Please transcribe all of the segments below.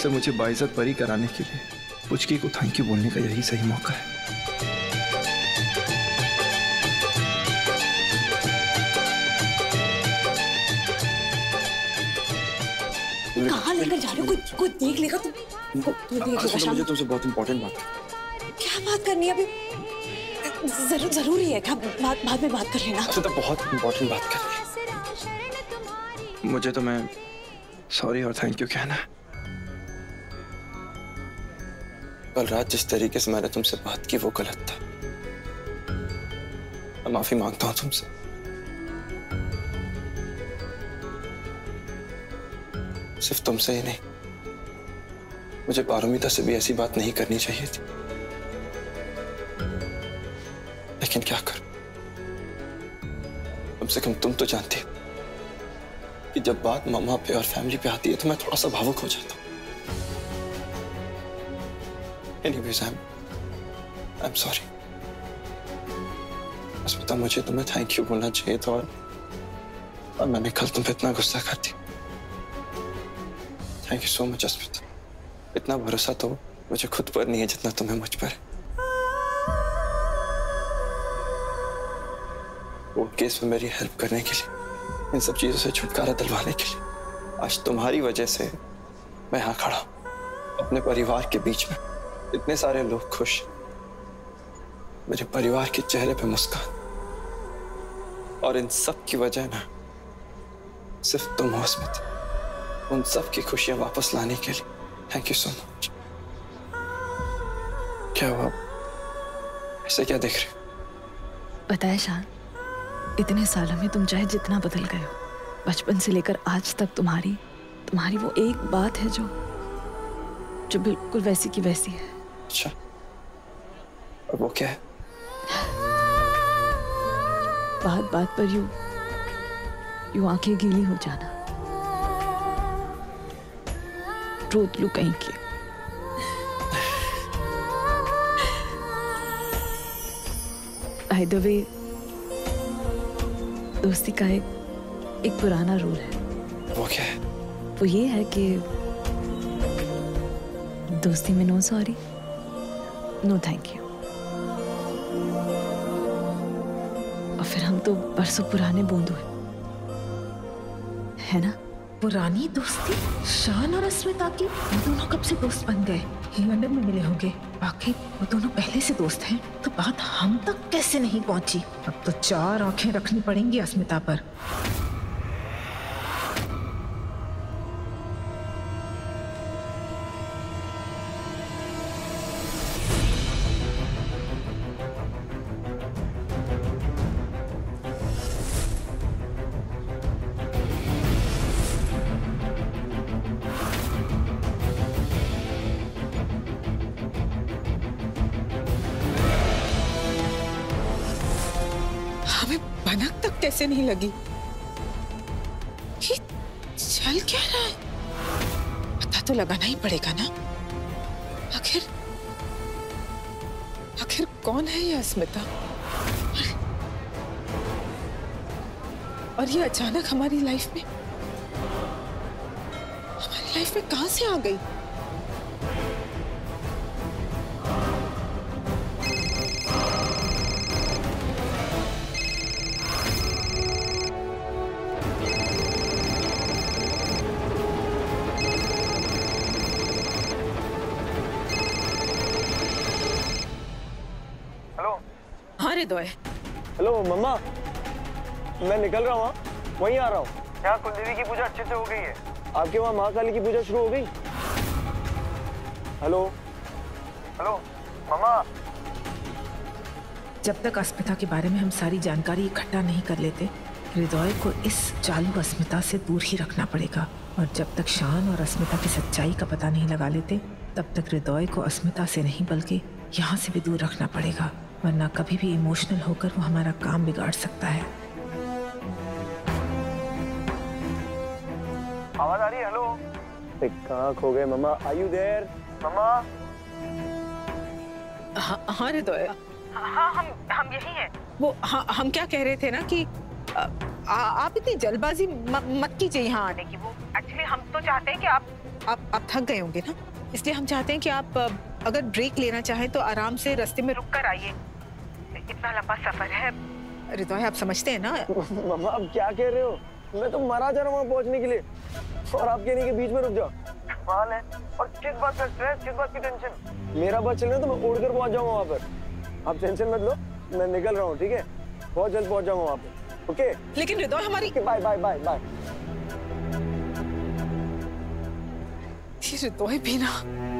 से मुझे बाइज्जत बरी कराने के लिए पुचकी को थैंक यू बोलने का यही सही मौका है। कहाँ लेकर जा रहे हो? कोई देख लेगा तो देख लेगा। मुझे तुमसे बहुत इंपॉर्टेंट बात क्या बात करनी है अभी? जरूरी है क्या? बाद में बात कर लेना। तो बहुत इंपॉर्टेंट बात करनी है। मुझे तो मैं सॉरी और थैंक यू कहना है। कल रात जिस तरीके से मैंने तुमसे बात की वो गलत था। मैं माफी मांगता हूं तुमसे। सिर्फ तुमसे ही नहीं, मुझे पारमिता से भी ऐसी बात नहीं करनी चाहिए थी, लेकिन क्या करूं? कम से कम तुम तो जानती हो कि जब बात मामा पे और फैमिली पे आती है तो मैं थोड़ा सा भावुक हो जाता हूं। Anyways, I'm sorry। अस्मिता, मुझे तुम्हें थैंक यू बोलना चाहिए था और मैंने कल तुम पे इतना गुस्सा कर दिया। Thank you so much Asmita. इतना भरोसा तो मुझे खुद पर नहीं है जितना तुम्हें मुझ पर है। कोर्ट केस में मेरी हेल्प करने के लिए, इन सब चीजों से छुटकारा दिलवाने के लिए आज तुम्हारी वजह से मैं यहाँ खड़ा हूं, अपने परिवार के बीच में। इतने सारे लोग खुश, मेरे परिवार के चेहरे पे मुस्कान, और इन सब की वजह ना सिर्फ तुम हो अस्मिता। उन सब की खुशियां वापस लाने के लिए थैंक यू सो मच। क्या हुआ? ऐसे क्या देख रहे हो? पता है शान, इतने सालों में तुम चाहे जितना बदल गए हो, बचपन से लेकर आज तक तुम्हारी वो एक बात है जो बिल्कुल वैसी की वैसी है। अच्छा, और वो क्या है? बात बात पर यूं आंखें गीली हो जाना, रोत लू कहीं की। बाय द वे, दोस्ती का एक पुराना रूल है। वो क्या है? वो ये है कि दोस्ती में no sorry, no thank you. और फिर हम तो बरसों पुराने बूंदू है ना? पुरानी दोस्ती? शान और अस्मिता की? वो दोनों कब से दोस्त बन गए? लंदन में मिले होंगे। बाकी वो दोनों पहले से दोस्त हैं, तो बात हम तक कैसे नहीं पहुंची? अब तो 4 आंखें रखनी पड़ेंगी अस्मिता पर। भनक तक कैसे नहीं लगी? ये चल क्या रहा है? पता तो लगाना ही पड़ेगा ना। आखिर कौन है ये अस्मिता? और ये अचानक हमारी लाइफ में कहां से आ गई? हेलो मम्मा, मैं निकल रहा हूँ, वहीं आ रहा हूँ। यहाँ कुलदेवी की पूजा अच्छे से हो गई है। आपके वहाँ महाकाली की पूजा शुरू हो गई? Hello hello mama. जब तक अस्मिता के बारे में हम सारी जानकारी इकट्ठा नहीं कर लेते, हृदय को इस चालू अस्मिता से दूर ही रखना पड़ेगा। और जब तक शान और अस्मिता की सच्चाई का पता नहीं लगा लेते, तब तक हृदय को अस्मिता से नहीं बल्कि यहाँ से भी दूर रखना पड़ेगा, वरना कभी भी इमोशनल होकर वो हमारा काम बिगाड़ सकता है। आवाज आ रही है? हेलो, कहाँ खो गए mama? Are you there mama? हाँ हृदय, हाँ हम यही हैं। वो हम क्या कह रहे थे ना कि आप इतनी जल्दबाजी मत कीजिए यहाँ आने की। वो एक्चुअली हम तो चाहते हैं कि आप आप थक गए होंगे ना, इसलिए हम चाहते हैं कि आप अगर ब्रेक लेना चाहें तो आराम से रास्ते में रुक कर आइए। इतना लंबा सफर है हृदय, आप समझते हैं ना। मम्मा आप क्या कह रहे हो? मैं तो मरा जा रहा हूँ वहाँ पहुँचने के लिए, और आप कहने के बीच में रुक जाओ। सवाल है, और किस बात का स्ट्रेस, किस बात की टेंशन? मेरा बस चल रहा है तो मैं उड़कर पहुँच जाऊँगा वहाँ पर। आप टेंशन मत लो, मैं निकल रहा हूँ, ठीक है? बहुत जल्द पहुँच जाऊँगा वहाँ पे, ओके? लेकिन हृदय हमारी बाय बाय बाय बाय। हृदय भी ना,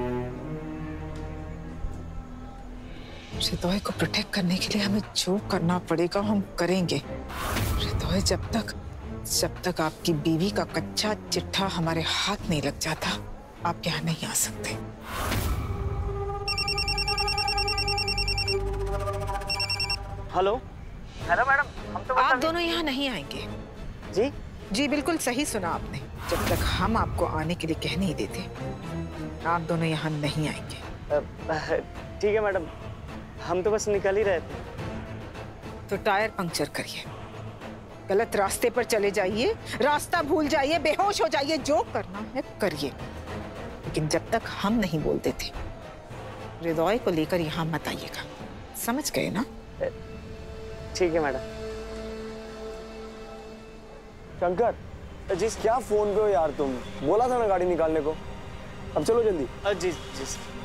हृदय को प्रोटेक्ट करने के लिए हमें जो करना पड़ेगा हम करेंगे। हृदय जब तक आपकी बीवी का कच्चा चिट्ठा हमारे हाथ नहीं लग जाता, आप यहाँ नहीं आ सकते। हेलो हेलो मैडम, हम तो आप दोनों यहाँ नहीं आएंगे। जी जी बिल्कुल सही सुना आपने। जब तक हम आपको आने के लिए कह नहीं देते, आप दोनों यहाँ नहीं आएंगे। ठीक है मैडम, हम तो बस निकल ही रहे थे। तो टायर पंक्चर करिए, गलत रास्ते पर चले जाइए, रास्ता भूल जाइए, बेहोश हो जाइए, जो करना है करिए, लेकिन जब तक हम नहीं बोलते थे हृदय को लेकर यहाँ मत आइएगा। समझ गए ना? ठीक है मैडम। शंकर जी, क्या फोन पे हो यार तुम? बोला था ना गाड़ी निकालने को। अब चलो जल्दी। जी जी।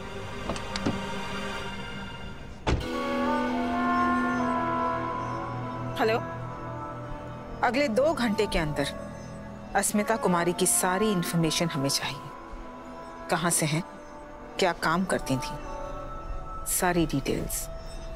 हेलो, अगले 2 घंटे के अंदर अस्मिता कुमारी की सारी इंफॉर्मेशन हमें चाहिए। कहाँ से हैं, क्या काम करती थी, सारी डिटेल्स।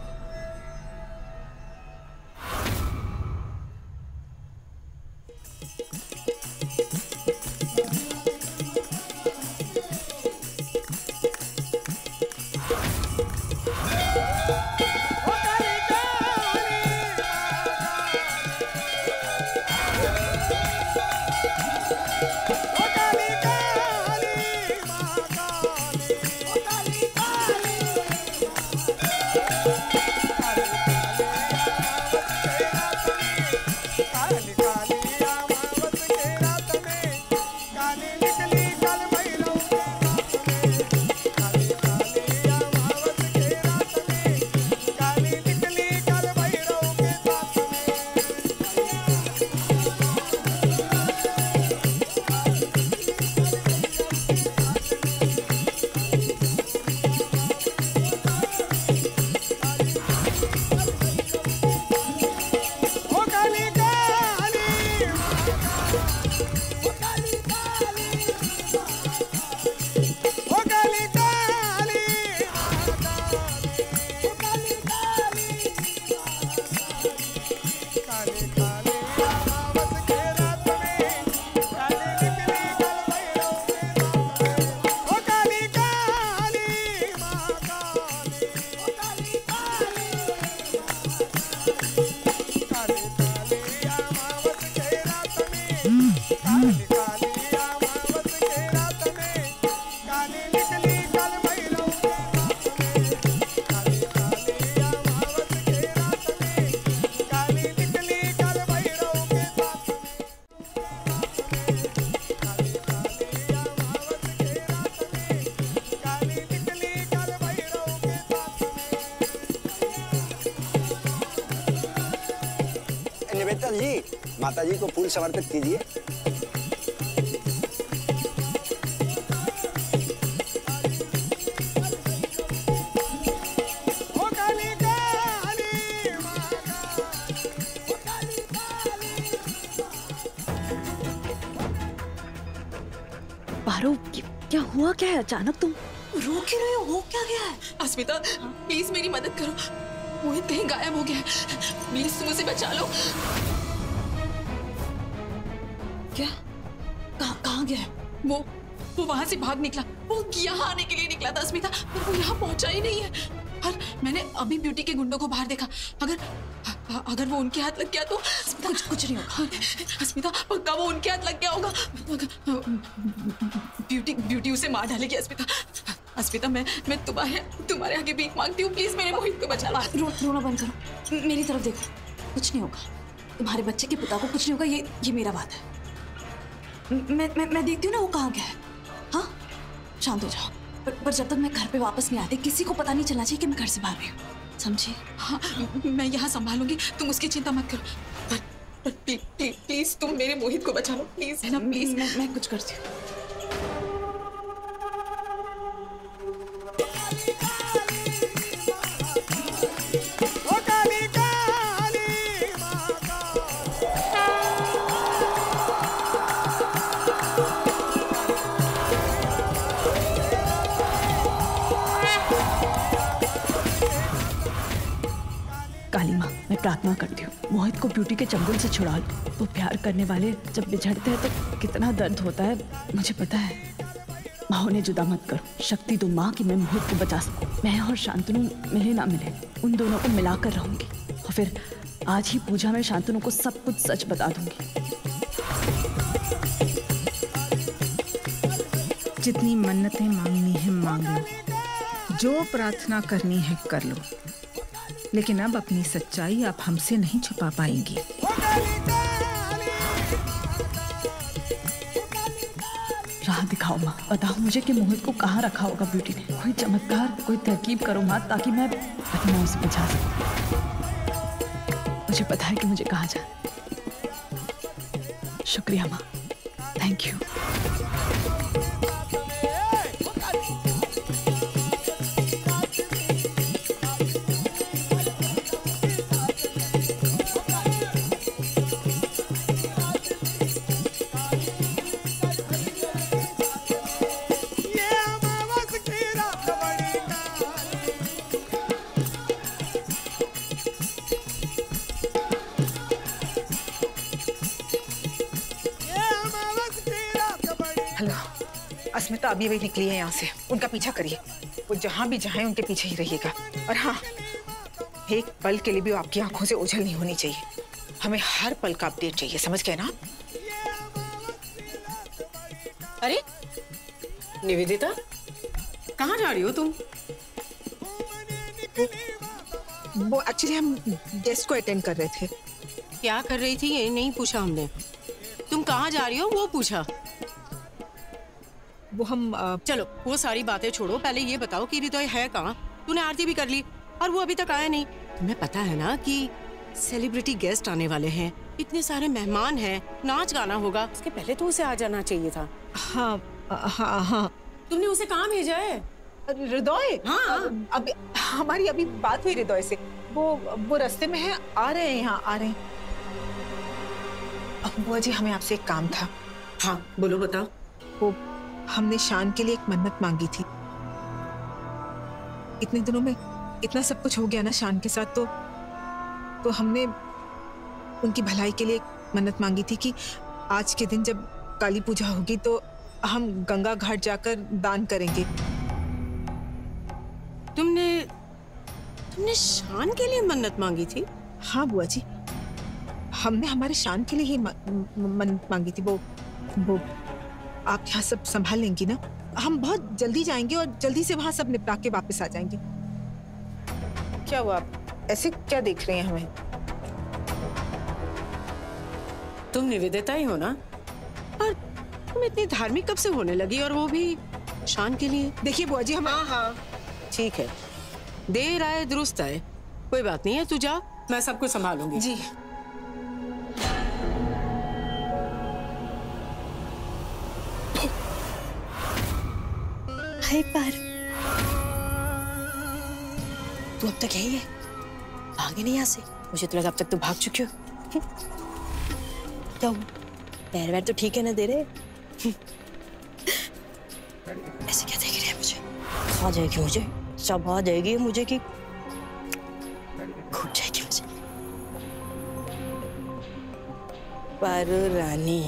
जी, माता जी को फूल समर्पित कीजिए। पारो, क्या हुआ, क्या है अचानक तुम रो क्यों रहे हो क्या गया है? अस्मिता प्लीज मेरी मदद करो, मोहित कहीं गायब हो गया है, प्लीज तुम उसे बचा लो। क्या? कहाँ गया है? वो वहां से भाग निकला, वो यहाँ आने के लिए निकला था अस्मिता, पर वो यहाँ पहुंचा ही नहीं है। और मैंने अभी ब्यूटी के गुंडों को बाहर देखा, अगर वो उनके हाथ लग गया तो कुछ नहीं होगा। अस्मिता पक्का वो उनके हाथ लग गया होगा। ब्यूटी उसे मार डालेगी। अस्मिता मैं तुम्हारे आगे भीख मांगती हूँ, प्लीज मेरे मोहित को बचा लो। रोना बंद करो, मेरी तरफ देखो, कुछ नहीं होगा, तुम्हारे बच्चे के पिता को कुछ नहीं होगा, ये मेरा बात है। मैं देखती हूँ ना वो कहाँ गया है। हाँ शांत हो जाओ। पर जब तक मैं घर पे वापस नहीं आती किसी को पता नहीं चलना चाहिए कि मैं घर से बाहर रही हूँ, समझी? हाँ, मैं यहाँ संभालूंगी, तुम उसकी चिंता मत करो। पर प्लीज तुम मेरे मोहित को बचा लो, प्लीज है ना, प्लीज। मैं कुछ करती हूँ। काली माँ, मैं प्रार्थना करती हूँ मोहित को ब्यूटी के चंगुल से छुड़ा लो। वो प्यार करने वाले जब बिछड़ते हैं तो कितना दर्द होता है मुझे पता है। माँ उन्हें जुदा मत करो, शक्ति दो माँ कि मैं मोहित को बचा सकूं। मैं और शांतनु मिले ना मिले, उन दोनों को मिलाकर रहूंगी और फिर आज ही पूजा में शांतनु को सब कुछ सच बता दूंगी। जितनी मन्नतें मांगनी है मांग लो, जो प्रार्थना करनी है कर लो, लेकिन अब अपनी सच्चाई आप हमसे नहीं छुपा पाएंगी। राह दिखाओ माँ, बताओ मुझे कि मोहित को कहाँ रखा होगा ब्यूटी ने। कोई चमत्कार, कोई तरकीब करो माँ, ताकि मैं अपनी माँ से बचा सकूं। मुझे पता है कि मुझे कहाँ जाना। शुक्रिया माँ, थैंक यू। हेलो, अस्मिता अभी अभी निकली है यहाँ से, उनका पीछा करिए। वो जहाँ भी जाएं उनके पीछे ही रहिएगा। और हाँ, एक पल के लिए भी आपकी आंखों से ओझल नहीं होनी चाहिए। हमें हर पल का अपडेट चाहिए, समझ गए ना? अरे निवेदिता, कहाँ जा रही हो तुम? वो एक्चुअली हम गेस्ट को अटेंड कर रहे थे। क्या कर रही थी ये नहीं पूछा हमने, तुम कहाँ जा रही हो वो पूछा। वो हम चलो वो सारी बातें छोड़ो, पहले ये बताओ कि हृदय है कहाँ? तूने आरती भी कर ली और वो अभी तक आया नहीं। तुम्हें पता है ना कि सेलिब्रिटी गेस्ट आने वाले हैं, इतने सारे मेहमान हैं, नाच गाना होगा, उसके पहले तो उसे आ जाना चाहिए था। हाँ हाँ हाँ। तुमने उसे कहाँ भेजा है? हृदय? हाँ, अभी हमारी अभी बात हुई हृदय से, वो रास्ते में है, आ रहे हैं, यहाँ आ रहे हैं। बुआ जी, हमें आपसे एक काम था। हाँ बोलो, बताओ। वो हमने शान के लिए एक मन्नत मांगी थी। इतने दिनों में इतना सब कुछ हो गया ना शान के साथ, तो हमने उनकी भलाई के लिए एक मन्नत मांगी थी कि आज के दिन जब काली पूजा होगी तो हम गंगा घाट जाकर दान करेंगे। तुमने शान के लिए मन्नत मांगी थी? हाँ बुआ जी, हमने हमारे शान के लिए ही मन्नत मांगी थी। वो आप यहाँ सब संभाल लेंगी ना? हम बहुत जल्दी जाएंगे और जल्दी से वहां सब निपटा के वापस आ जाएंगे। क्या हुआ, आप ऐसे क्या देख रहे हैं हमें? तुम निवेदिता ही हो ना? और तुम इतनी धार्मिक कब से होने लगी, और वो भी शान के लिए? देखिए बुआ जी, हम हाँ ठीक है, देर आए दुरुस्त आए, कोई बात नहीं है, तू जा, मैं सब कुछ संभालूंगी। जी। हाय पार, तू अब तक यही है? भागे नहीं यहाँ से? मुझे तो लगा अब तक तो भाग चुकी हो। क्या हुआ? पैर वैर तो ठीक है ना दे रहे? ऐसे क्या देख रहे हैं मुझे? खा जाएगी मुझे, चबा जाएगी मुझे कि घुट जाएगी मुझे। पारू रानी,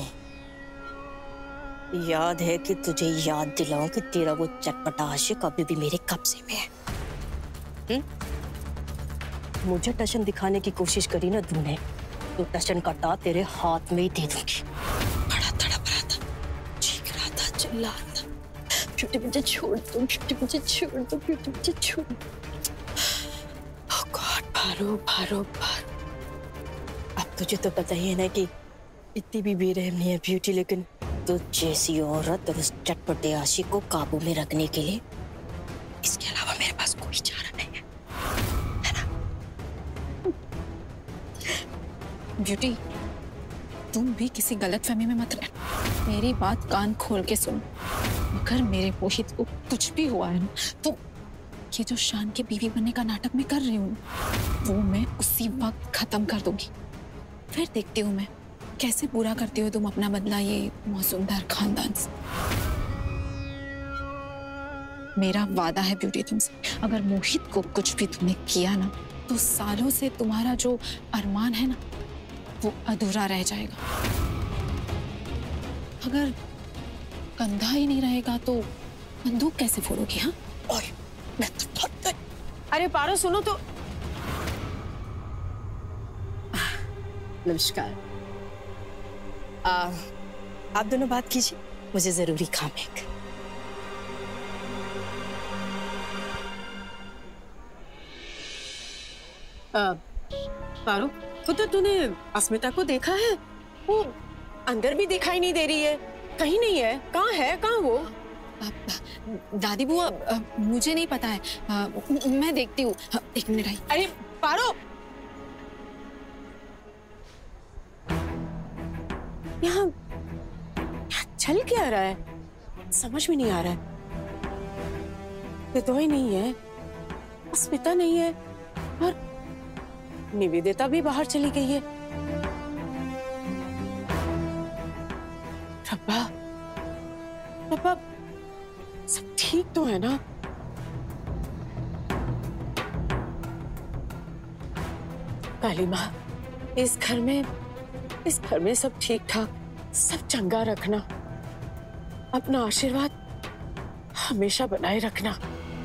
याद है कि तुझे याद दिलाऊं कि तेरा वो चटपटा आशिक अभी भी मेरे कब्जे में है। मुझे टशन दिखाने की कोशिश करी ना तूने, तो टशन काटा तेरे हाथ में ही दे दूंगी। बड़ा तड़प रहा था, चीख रहा था, चिल्ला रहा था, ब्यूटी मुझे छोड़ दो, ब्यूटी मुझे छोड़ दो, ब्यूटी मुझे छोड़ दो। ओह गॉड, भारो भारो भारो। अब तुझे तो पता ही है ना कि इतनी भी बेरहम नहीं है ब्यूटी, लेकिन तो जैसी औरत और उस चटपटे आशिक को काबू में रखने के लिए इसके अलावा मेरे पास कोई चारा नहीं है ना? ब्यूटी, तुम भी किसी गलतफहमी में मत रह। मेरी बात कान खोल के सुन। अगर मेरे मोहित को कुछ भी हुआ है ना, तो ये जो शान के बीवी बनने का नाटक मैं कर रही हूँ वो मैं उसी वक्त खत्म कर दूंगी। फिर देखती हूँ मैं कैसे पूरा करती हो तुम अपना बदला ये मौसुमदार खानदान से। मेरा वादा है ब्यूटी तुमसे, अगर मोहित को कुछ भी तुमने किया ना, तो सालों से तुम्हारा जो अरमान है ना वो अधूरा रह जाएगा। अगर कंधा ही नहीं रहेगा तो बंदूक कैसे फोड़ोगी? हाँ, और मैं तो अरे पारो सुनो तो। नमस्कार। आप दोनों बात कीजिए, मुझे जरूरी काम है। पारो, वो तो तूने अस्मिता को देखा है? वो अंदर भी दिखाई नहीं दे रही है, कहीं नहीं है। कहाँ है, कहाँ वो? दादी बुआ, मुझे नहीं पता है। मैं देखती हूँ। एक मिनट आई। अरे पारो, यहाँ चल क्या रहा है? समझ में नहीं आ रहा है। रिदोय नहीं है, अस्मिता नहीं है, और निवेदिता भी बाहर चली गई है। रब्बा, रब्बा, सब ठीक तो है ना? काली माँ, इस घर में सब ठीक ठाक, सब चंगा रखना। अपना आशीर्वाद हमेशा बनाए रखना।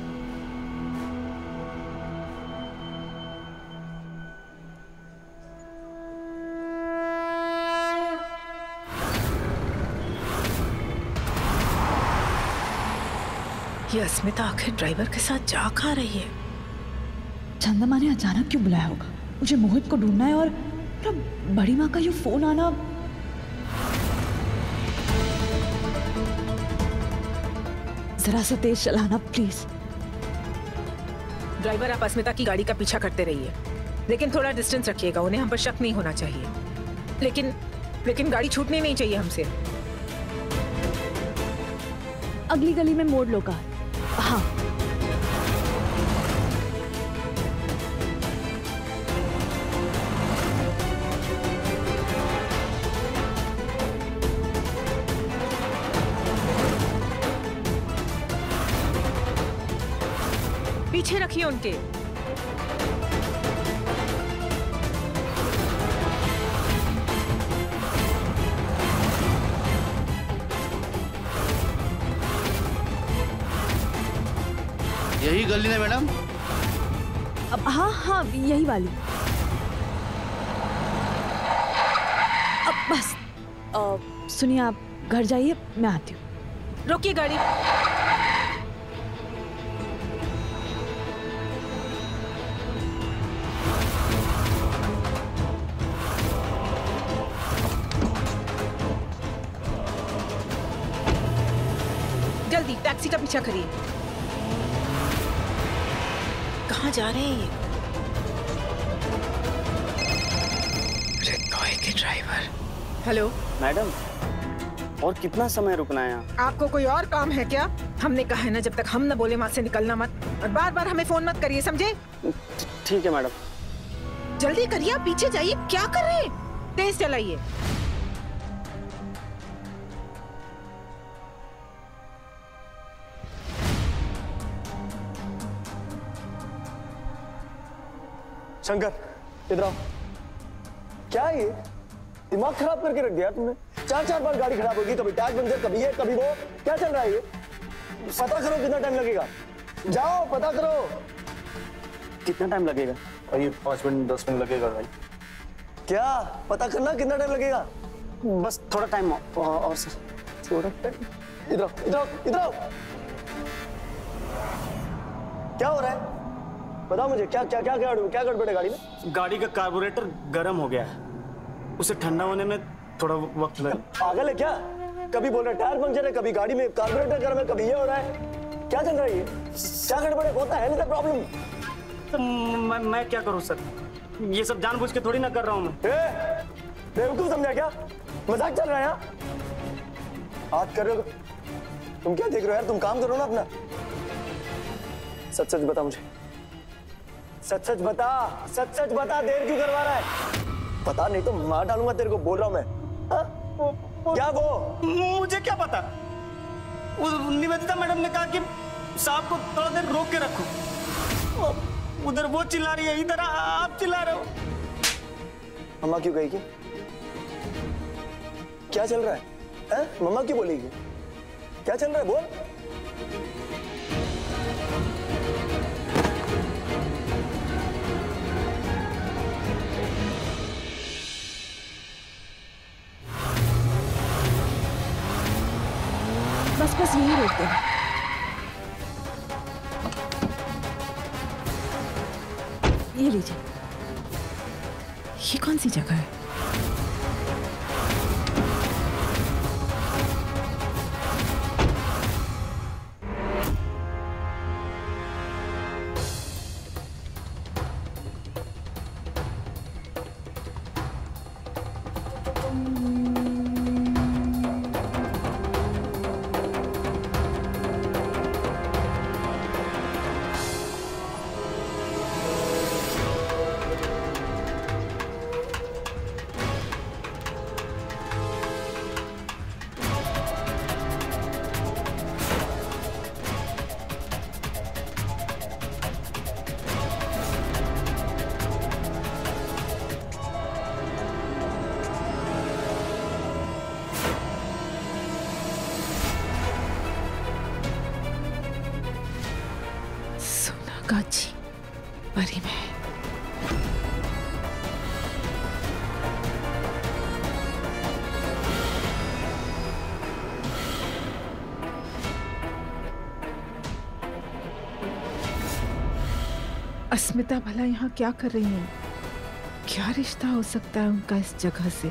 ये अस्मिता आखिर ड्राइवर के साथ जा कहाँ रही है? चंद्रमा ने अचानक क्यों बुलाया होगा? मुझे मोहित को ढूंढना है और बड़ी माँ का ये फोन आना। जरा सा तेज चलाना प्लीज। ड्राइवर, आप अस्मिता की गाड़ी का पीछा करते रहिए, लेकिन थोड़ा डिस्टेंस रखिएगा। उन्हें हम पर शक नहीं होना चाहिए, लेकिन गाड़ी छूटनी नहीं चाहिए हमसे। अगली गली में मोड़ लो कार। हाँ, पीछे रखिए उनके। यही गली है मैडम? अब हाँ, यही वाली। अब बस सुनिए, आप घर जाइए, मैं आती हूँ। रोकिए गाड़ी। जल्दी टैक्सी का पीछा करिए। कहाँ जा रहे हैं ये? रिदोय के ड्राइवर। हेलो मैडम, और कितना समय रुकना है यहाँ? आपको कोई और काम है क्या? हमने कहा है ना, जब तक हम न बोले वहां से निकलना मत, और बार बार हमें फोन मत करिए, समझे? ठीक है मैडम। जल्दी करिए, आप पीछे जाइए। क्या कर रहे हैं? तेज चलाइए। शंकर, इधर आओ। क्या है ये? दिमाग खराब करके रख दिया तुमने। 4 बार गाड़ी खराब होगी, कभी टायर पंचर, कभी ये कभी वो। क्या चल रहा है ये? पता करो कितना टाइम लगेगा। जाओ पता करो कितना टाइम लगेगा। भाई 5 मिनट 10 मिनट लगेगा भाई। क्या पता करना कितना टाइम लगेगा? बस थोड़ा टाइम और सर, थोड़ा टाइम। इधर आओ, इधर आओ, इधर आओ। क्या हो रहा है? बताओ मुझे, क्या क्या क्या क्या गड़बड़ है गाड़ी में? गाड़ी का कार्बोरेटर गर्म हो गया है, उसे ठंडा होने में थोड़ा वक्त लगे। पागल है क्या? कभी बोल रहे टायर पंक्चर है, कभी गाड़ी में कार्बोरेटर गर्म है, कभी ये हो रहा है। क्या चल रहा है ये? क्या गड़बड़ है? होता है ना प्रॉब्लम। तो मैं क्या करूं सर? ये सब जानबूझ के थोड़ी ना कर रहा हूं मैं। बेवकूफ समझा क्या? मजाक चल रहा है यहाँ? हाथ कर रहे हो तुम? क्या देख रहे हो यार? तुम काम करो ना अपना। सच सच बता मुझे, सच सच बता, सच सच बता, देर क्यों करवा रहा है? पता नहीं तो मार डालूंगा तेरे को, बोल रहा हूं मैं। क्या वो? मुझे क्या पता? निवेदिता मैडम ने कहा कि साहब को थोड़ा देर रोक के रखो। उधर वो चिल्ला रही है, इधर आप चिल्ला रहे हो। मम्मा क्यों कहेगी? क्या चल रहा है? मम्मा क्यों बोलेगी? क्या चल रहा है बोल? बस यही रोक दो। ये लीजिए। ये कौन सी जगह है? काची परी में। अस्मिता भला यहाँ क्या कर रही है? क्या रिश्ता हो सकता है उनका इस जगह से?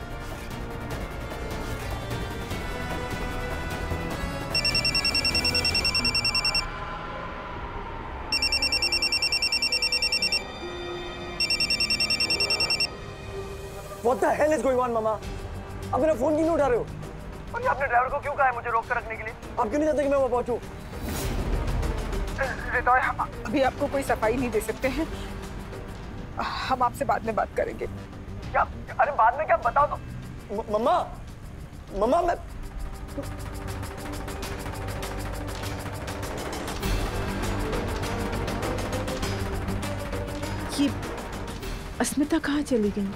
What the hell is going on, मामा? आप मेरा फोन क्यों नहीं उठा रहे हो? और ये आपने ड्राइवर को क्यों कहा है मुझे रोक कर रखने के लिए? आप क्यों नहीं चाहते कि मैं वहाँ पहुँचूं? अभी आपको कोई सफाई नहीं दे सकते हैं। हम आपसे बाद में बात करेंगे। क्या? अरे बाद में क्या? बताओ तो। मम्मा, मम्मा मैं ये अस्मिता कहाँ चली गई?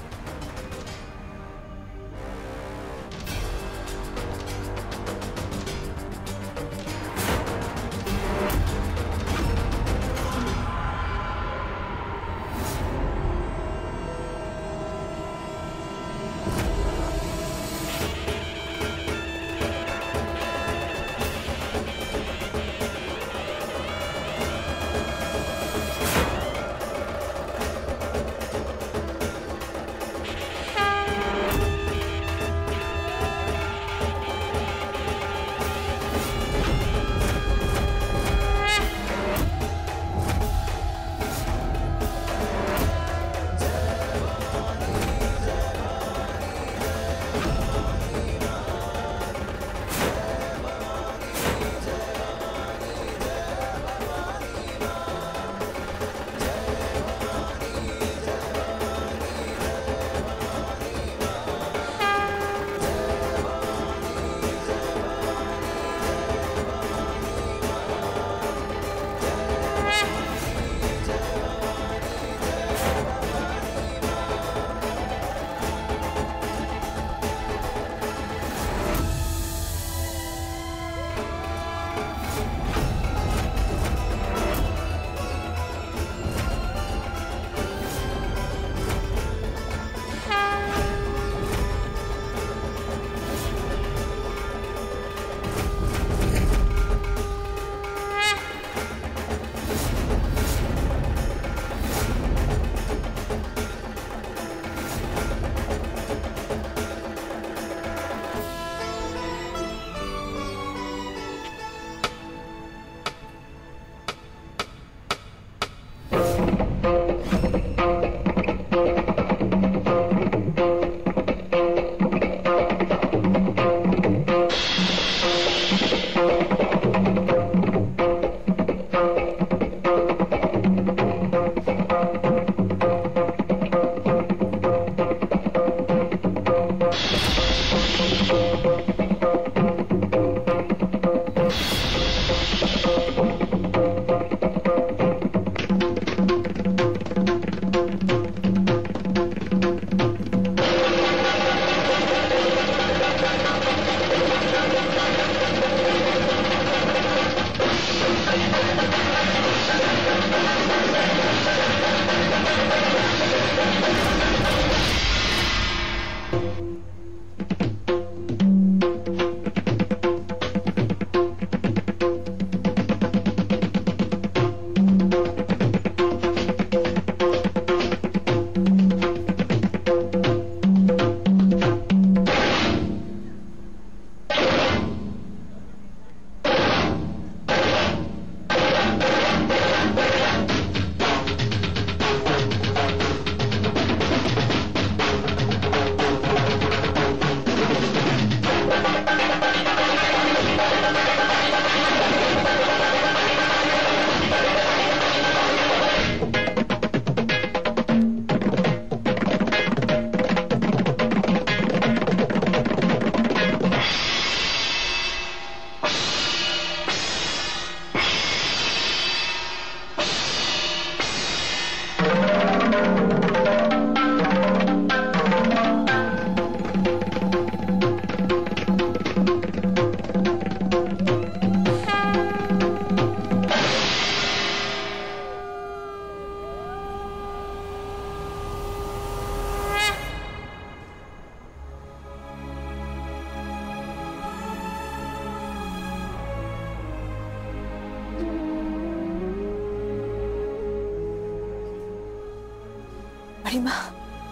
बड़ी माँ,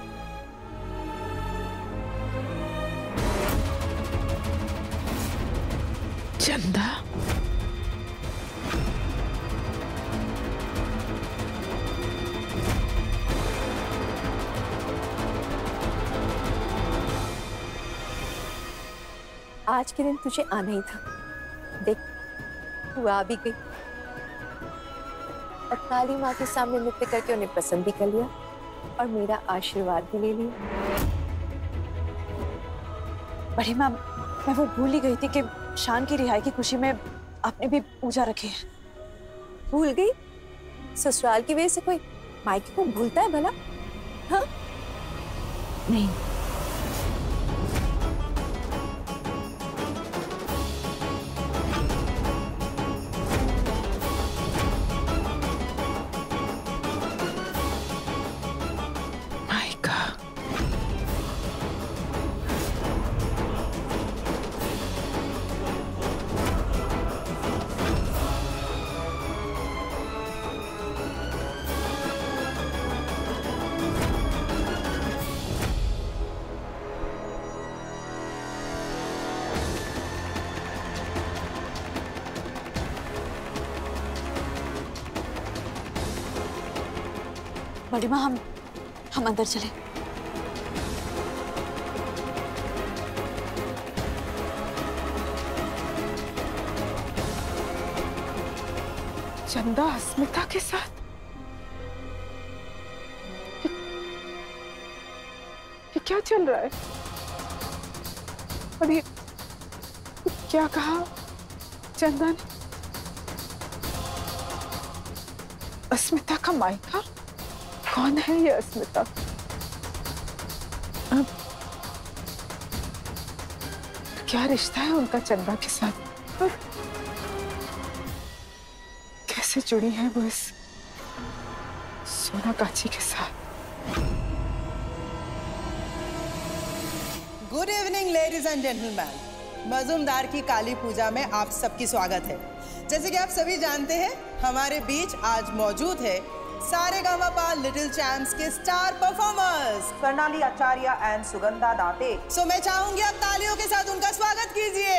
चंदा, आज के दिन तुझे आना ही था। देख, तू आ भी गई और काली माँ के सामने नृत्य करके उन्हें पसंद भी कर लिया और मेरा आशीर्वाद भी ले लिया। बड़ी माँ, मैं वो भूल ही गई थी कि शान की रिहाई की खुशी में आपने भी पूजा रखी है। भूल गई? ससुराल की वजह से कोई मायके को भूलता है भला? हाँ? नहीं, बड़ी माँ, हम अंदर चले। चंदा अस्मिता के साथ? ये क्या चल रहा है? और ये क्या कहा चंदा ने? अस्मिता का मायका? कौन है ये अस्मिता? अब क्या रिश्ता है उनका चंदा के साथ? और कैसे जुड़ी है वो इस सोनागाची के साथ? Good evening ladies and gentleman, Majumdar की काली पूजा में आप सबकी स्वागत है। जैसे कि आप सभी जानते हैं, हमारे बीच आज मौजूद है सारेगामापा लिटिल चैम्प्स के star performers Swarnali Acharya and Sugandha Date. So मैं चाहूंगी आप तालियों के साथ उनका स्वागत कीजिए।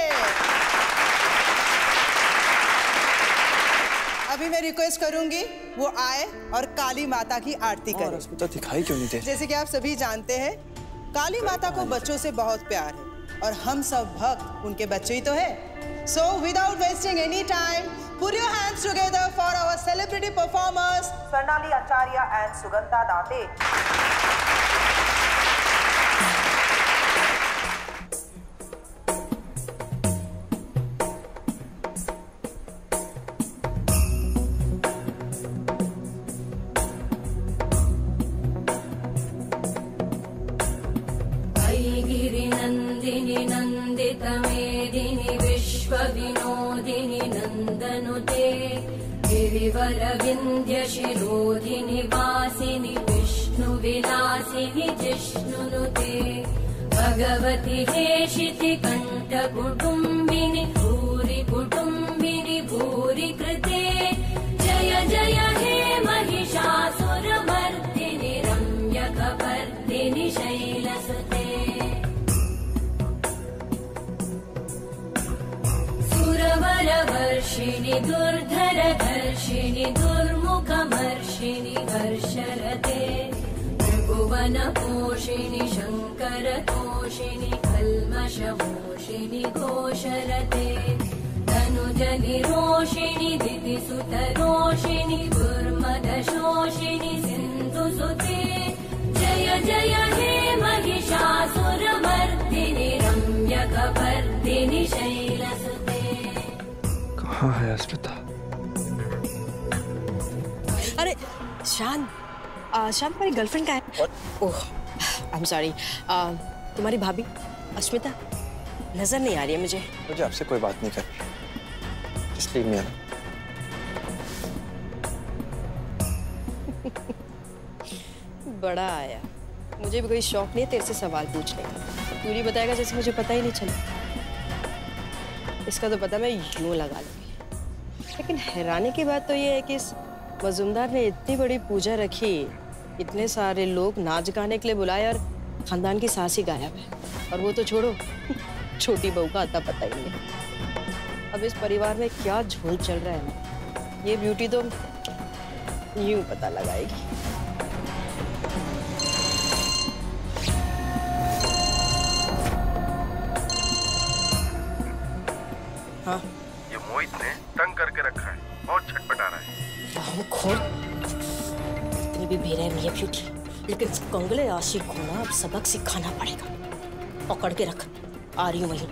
अभी मैं रिक्वेस्ट करूंगी वो आए और काली माता की आरती करें। तो दिखाई क्यों नहीं दे? जैसे कि आप सभी जानते हैं, काली माता को बच्चों से बहुत प्यार है और हम सब भक्त उनके बच्चे ही तो है। So without wasting any time, put your hands together for our celebrity performers, Swarnali Acharya and Sugandha Date. गिरिनन्दिनि नन्दितमेदिनि विश्वविनोदिनि नन्दनुते गिरिवरविन्द्यशिरोधिनि वासिनि विष्णुविलासिनि जिष्णुनुते भगवति हेशिति कण्ठकुटुम्बिनि भूरि कुटुम्बिनि भूरि कृते जय जय हे महिषासुरमर्दिनि रम्यकपर्दिनि शैलसुते सुरवरवर्षिणि दुर्धरधर्षिणि दुर्मुखमर्षिणि हर्षरते त्रिभुवनपोषिणि शङ्करतोषिणि कल्मषमोषिणि घोषरते तनुजनिरोषिणि दितिसुतरोषिणि दुर्मदशोषिणि सिन्धुसुते जय जय हे महिषासुरमर्दिनि रम्यकपर्दिनि शैलसुते। कहाँ है अस्मिता? अरे शान, शान तुम्हारी गर्लफ्रेंड का है? Oh, I am sorry. तुम्हारी भाभी अस्मिता नजर नहीं आ रही है मुझे। मुझे आपसे कोई बात नहीं करनी। Just leave me alone. बड़ा आया, मुझे भी कोई शौक नहीं है तेरे से सवाल पूछने का। तू नहीं बताएगा जैसे मुझे पता ही नहीं चला। इसका तो पता मैं यूं लगा लूंगी। लेकिन हैरानी की बात तो ये है कि इस मजूमदार ने इतनी बड़ी पूजा रखी इतने सारे लोग नाच गाने के लिए बुलाए और खानदान की सास ही गायब है। और वो तो छोड़ो, छोटी बहू का अता पता ही नहीं। अब इस परिवार में क्या झोल चल रहा है ना, ये ब्यूटी तो यूं पता लगाएगी। हाँ, ये मोहित ने तंग करके रखा है, बहुत छटपटा रहा है। इतनी भी बेरहम नहीं है ब्यूटी, लेकिन इस कंगले आशिक को ना अब सबक सिखाना पड़ेगा। पकड़ के रख, आ रही हूँ वहीं।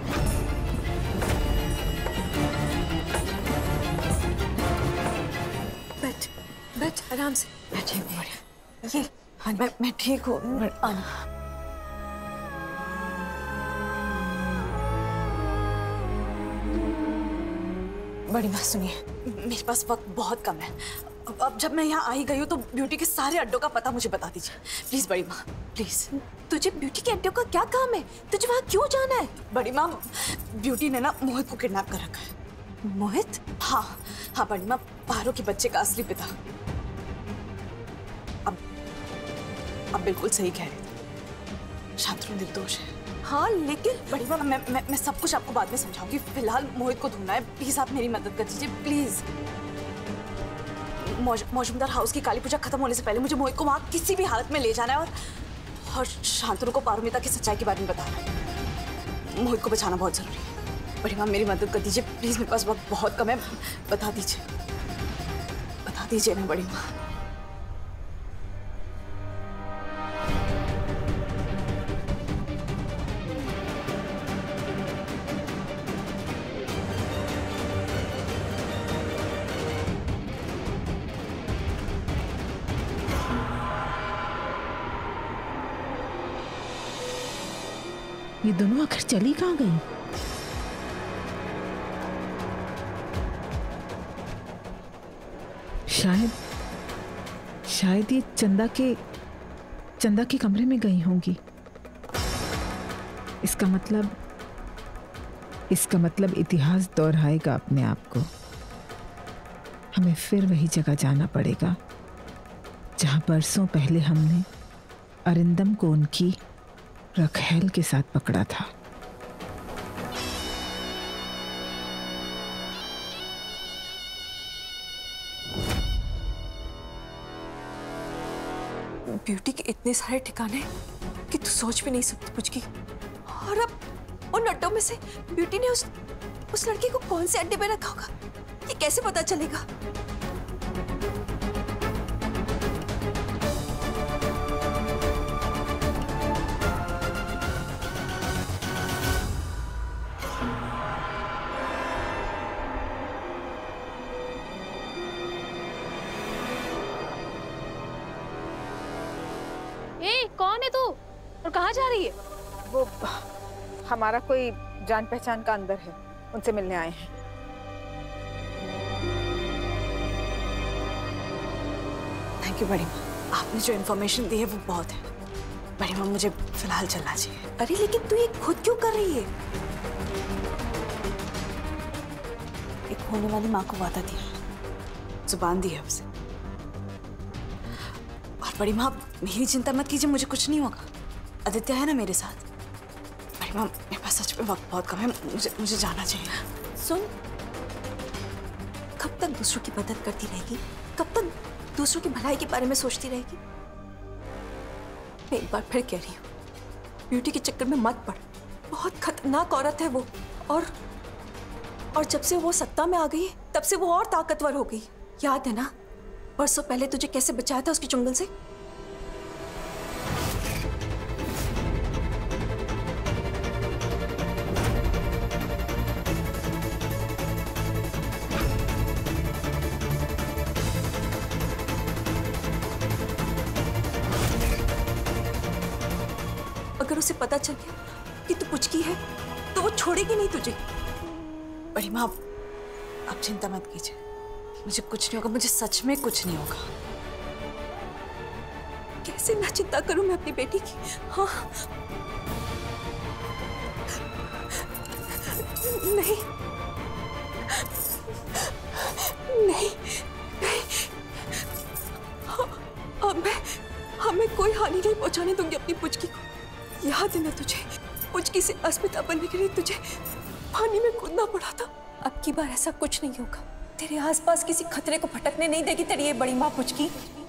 बैठ बैठ आराम से। मैं ठीक हूँ। ये हाँ, मैं ठीक हूँ। बड़ी माँ सुनिए, मेरे पास वक्त बहुत कम है। अब जब मैं यहाँ आई गई हूँ तो ब्यूटी के सारे अड्डों का पता मुझे बता दीजिए प्लीज बड़ी माँ, प्लीज। तुझे ब्यूटी के अड्डों का क्या काम है? तुझे वहाँ क्यों जाना है? बड़ी माँ, ब्यूटी ने ना मोहित को किडनैप कर रखा है। मोहित? हाँ हाँ बड़ी माँ, पारो के बच्चे का असली पिता। अब बिल्कुल सही कह रही थी, शांतनु निर्दोष है। हाँ लेकिन बड़ी माँ, मैं सब कुछ आपको बाद में समझाऊंगी। फिलहाल मोहित को ढूंढना है, प्लीज आप मेरी मदद कर दीजिए प्लीज। मौजूमदार हाउस की काली पूजा खत्म होने से पहले मुझे मोहित को वहाँ किसी भी हालत में ले जाना है और शांतनु को पारुमिता की सच्चाई के बारे में बताना है। मोहित को बचाना बहुत जरूरी है। बड़ी माँ मेरी मदद कर दीजिए प्लीज, मेरे पास वक्त बहुत कम है। बता दीजिए ना बड़ी माँ। ये दोनों आखिर चली कहाँ गई? शायद ये चंदा के कमरे में गई होंगी। इसका मतलब इतिहास दोहराएगा अपने आप को। हमें फिर वही जगह जाना पड़ेगा जहां बरसों पहले हमने अरिंदम को उनकी रखेल के साथ पकड़ा था। ब्यूटी के इतने सारे ठिकाने कि तू सोच भी नहीं सकती कुछ की। और अब उन अड्डों में से ब्यूटी ने उस लड़की को कौन से अड्डे पे रखा होगा, ये कैसे पता चलेगा? कौन है तू और कहाँ जा रही है? वो हमारा कोई जान पहचान का अंदर है, उनसे मिलने आए हैं। थैंक यू बड़ी माँ, आपने जो इन्फॉर्मेशन दी है वो बहुत है। बड़ी माँ मुझे फिलहाल चलना चाहिए। अरे लेकिन तू ये खुद क्यों कर रही है? एक होने वाली माँ को वादा दिया, जुबान दी है उसे। और बड़ी माँ मेरी चिंता मत कीजिए, मुझे कुछ नहीं होगा। आदित्य है ना मेरे साथ। बड़ी माँ मेरे पास सच में वक्त बहुत कम है, मुझे जाना चाहिए। सुन, कब तक दूसरों की मदद करती रहेगी? कब तक दूसरों की भलाई के बारे में सोचती रहेगी? मैं एक बार फिर कह रही हूँ, ब्यूटी के चक्कर में मत पड़। बहुत खतरनाक औरत है वो। और जब से वो सत्ता में आ गई है तब से वो और ताकतवर हो गई। याद है ना परसों पहले तुझे कैसे बचाया था उसकी चुंगल से? अगर उसे पता चल गया कि तू पुचकी है तो वो छोड़ेगी नहीं तुझे। बड़ी माँ आप चिंता मत कीजिए, मुझे कुछ नहीं होगा, मुझे सच में कुछ नहीं होगा। कैसे ना चिंता करूं मैं अपनी बेटी की? हाँ नहीं नहीं नहीं, हाँ, अब मैं अब मैं कोई हानि नहीं पहुंचाने दूंगी अपनी पुचकी को। याद है ना तुझे, पुचकी से अस्मिता बनने के लिए तुझे पानी में कूदना पड़ा था। अब की बार ऐसा कुछ नहीं होगा। तेरे आसपास किसी खतरे को भटकने नहीं देगी तेरी ये बड़ी माँ पुचकी।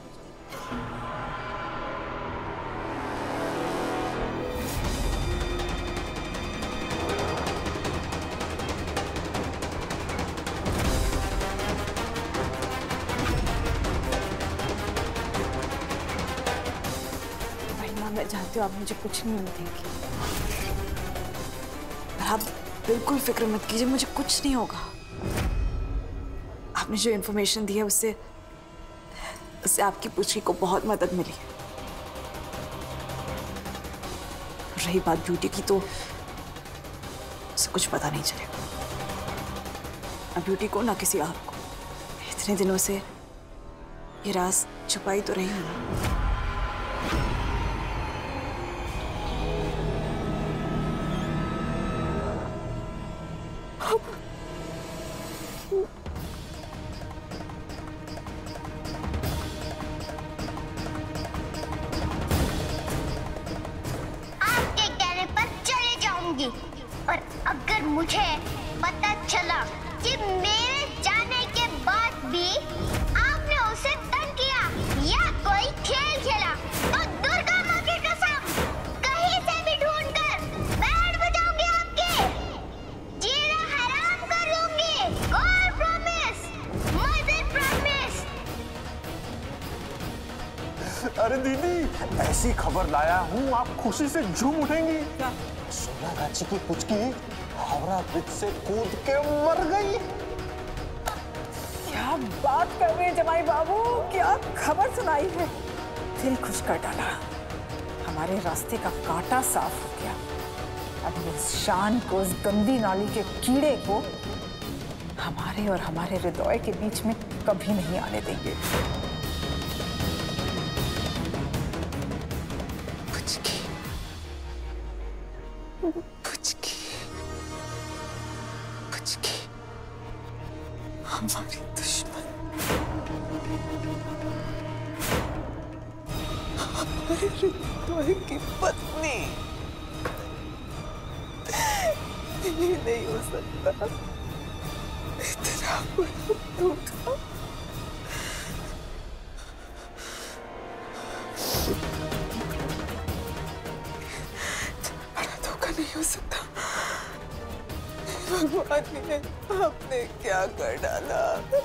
मैं जानती हूँ आप मुझे कुछ नहीं देंगे, आप बिल्कुल फिक्र मत कीजिए, मुझे कुछ नहीं होगा। आपने जो इन्फॉर्मेशन दी है उससे आपकी पुचकी को बहुत मदद मिली है। रही बात ब्यूटी की, तो उसे कुछ पता नहीं चलेगा। ना ब्यूटी को ना किसी और को। इतने दिनों से ये राज छुपाई तो रही हूँ ना। आपके कहने पर चले जाऊंगी, और अगर मुझे पता चला कि मेरे जाने के बाद भी आपने उसे तंग किया या कोई खेल खेला, तो दुर्गा माँ की कसम कहीं से भी ढूंढकर बैंड बजाऊंगी, आपके जीना हराम कर दूंगी। God promise, mother promise. अरे दीदी, ऐसी खबर लाया हूँ, आप खुशी से झूम उठेंगी। सोना गाची की पुचकी हावड़ा ब्रिज से कूद के मर गई। क्या बात कर रहे हैं जमाई बाबू, क्या खबर सुनाई है। दिल खुश कर डाला, हमारे रास्ते का कांटा साफ हो गया। अब उस शान को, उस गंदी नाली के कीड़े को हमारे और हमारे हृदय के बीच में कभी नहीं आने देंगे। हमारी दुश्मन, हमारे हृदय की पत्नी। ये नहीं हो सकता, इतना बड़ा धोखा। बड़ा धोखा नहीं हो सकता। भगवान ने आपने क्या कर डाला।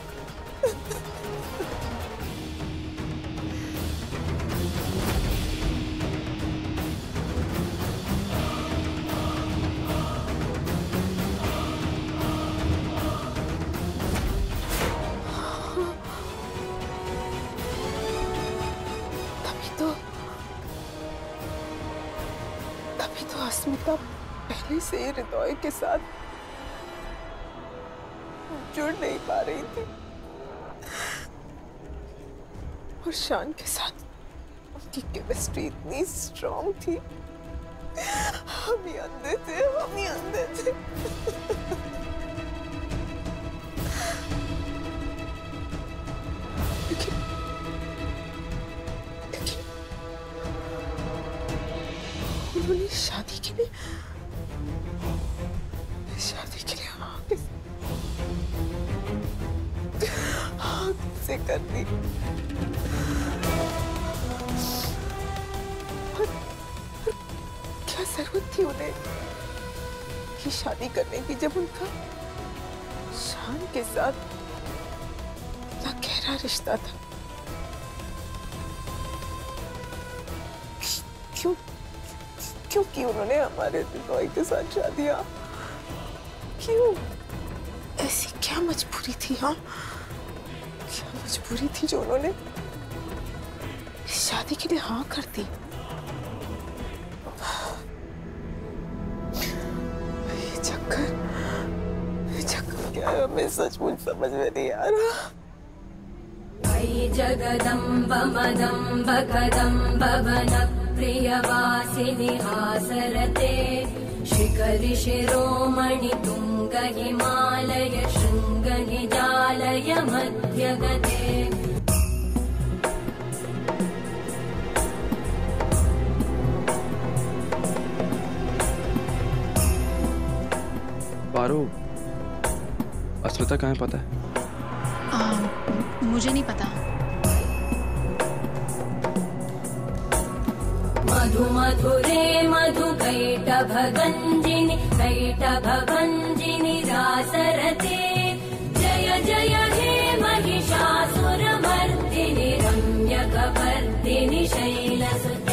तभी तो अस्मिता पहले से ही हृदय के साथ जुड़ नहीं पा रही थी, और शान के साथ उनकी केमिस्ट्री इतनी स्ट्रांग थी। हम ही अंधे थे, हम ही अंधे थे। लेकिन उन्होंने शादी के लिए से कर दी। क्या जरूरत थी उन्हें कि शादी करने की, जब उनका शान के साथ इतना गहरा रिश्ता था। क्यों की उन्होंने हमारे हृदय के साथ शादियां? क्यों? ऐसी क्या मजबूरी थी? हाँ, क्या मजबूरी थी जो उन्होंने इस शादी के लिए हाँ कर दी? ये चक्कर क्या है? हमें सचमुच समझ में नहीं आ रहा। जगदम्ब मदम्ब कदम्ब वन प्रियवासिनि हासरते शिखरि शिरोमणि तुंग हिमालय शृंग निजालय मध्यगते। आरो, अस्मिता कहाँ है पता है? मुझे नहीं पता। मधु मधुरे मधुकैटभगञ्जिनि कैटभभञ्जिनि रासरते जय जय हे महिषासुरमर्दिनि रम्यकपर्दिनि शैलसुते।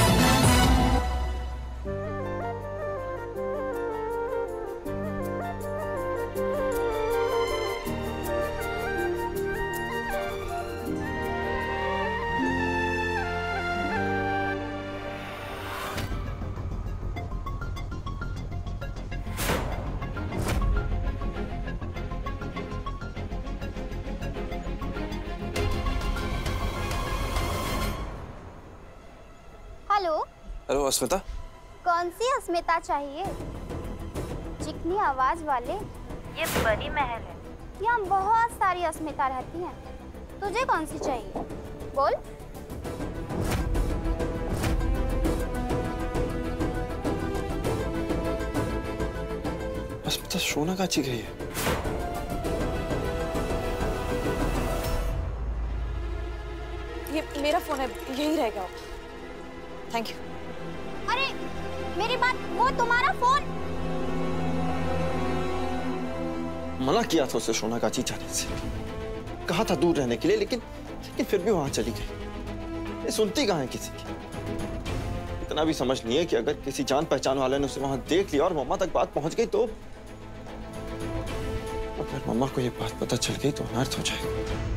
हेलो अस्मिता। कौन सी अस्मिता चाहिए? चिकनी आवाज वाले? ये परी महल है, यहाँ बहुत सारी अस्मिता रहती हैं। तुझे कौन सी चाहिए? बोल। अस्मिता सोनागाची गई है। ये मेरा फोन है, यही रहेगा। Thank you. अरे मेरी बात, वो तुम्हारा फोन। मना किया था उसे सोनागाची जाने से, कहा था दूर रहने के लिए, लेकिन फिर भी वहां चली गई। ये सुनती कहाँ है किसी की? इतना भी समझ नहीं है कि अगर किसी जान पहचान वाले ने उसे वहां देख लिया और मम्मा तक बात पहुंच गई तो अगर मम्मा को ये बात पता चल गई तो अनर्थ हो जाएगा।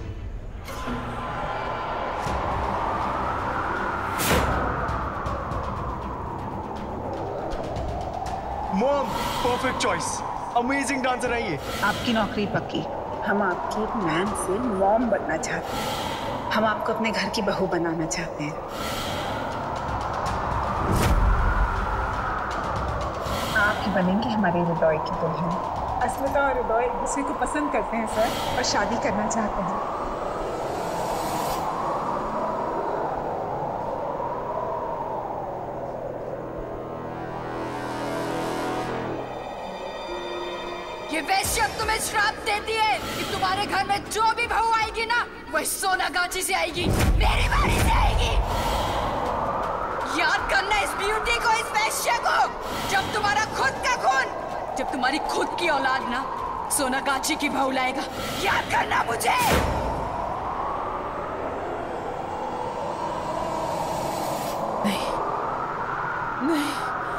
Mom, perfect choice, amazing dancer है ये। आपकी नौकरी पक्की। हम आपकी मैन से मॉम बनना चाहते हैं। हम आपको अपने घर की बहू बनाना चाहते हैं। आप ही बनेंगे हमारे हृदय की दुल्हन। अस्मिता और हृदय एक दूसरे को पसंद करते हैं सर, और शादी करना चाहते हैं। ये वैश्य तुम्हें श्राप देती है कि तुम्हारे घर में जो भी बहू आएगी ना, वह सोनागाची से आएगी, मेरी बारी से आएगी। याद करना इस ब्यूटी को, इस वैश्य को। जब तुम्हारा खुद का खून, जब तुम्हारी खुद की औलाद ना सोनागाची की बहू लाएगा, याद करना मुझे। नहीं, नहीं,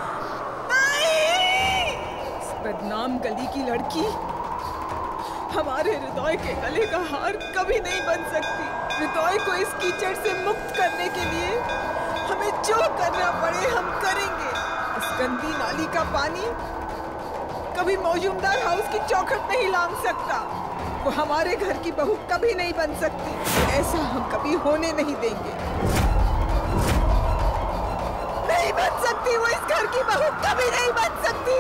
बदनाम गली की लड़की हमारे हृदय के गले का हार कभी नहीं बन सकती। हृदय को इस कीचड़ से मुक्त करने के लिए हमें जो करना पड़े हम करेंगे। इस गंदी नाली का पानी कभी मौजूमदार हाउस की चौखट नहीं लांघ सकता। वो हमारे घर की बहू कभी नहीं बन सकती। ऐसा हम कभी होने नहीं देंगे। नहीं बन सकती, वो इस घर की बहू कभी नहीं बन सकती।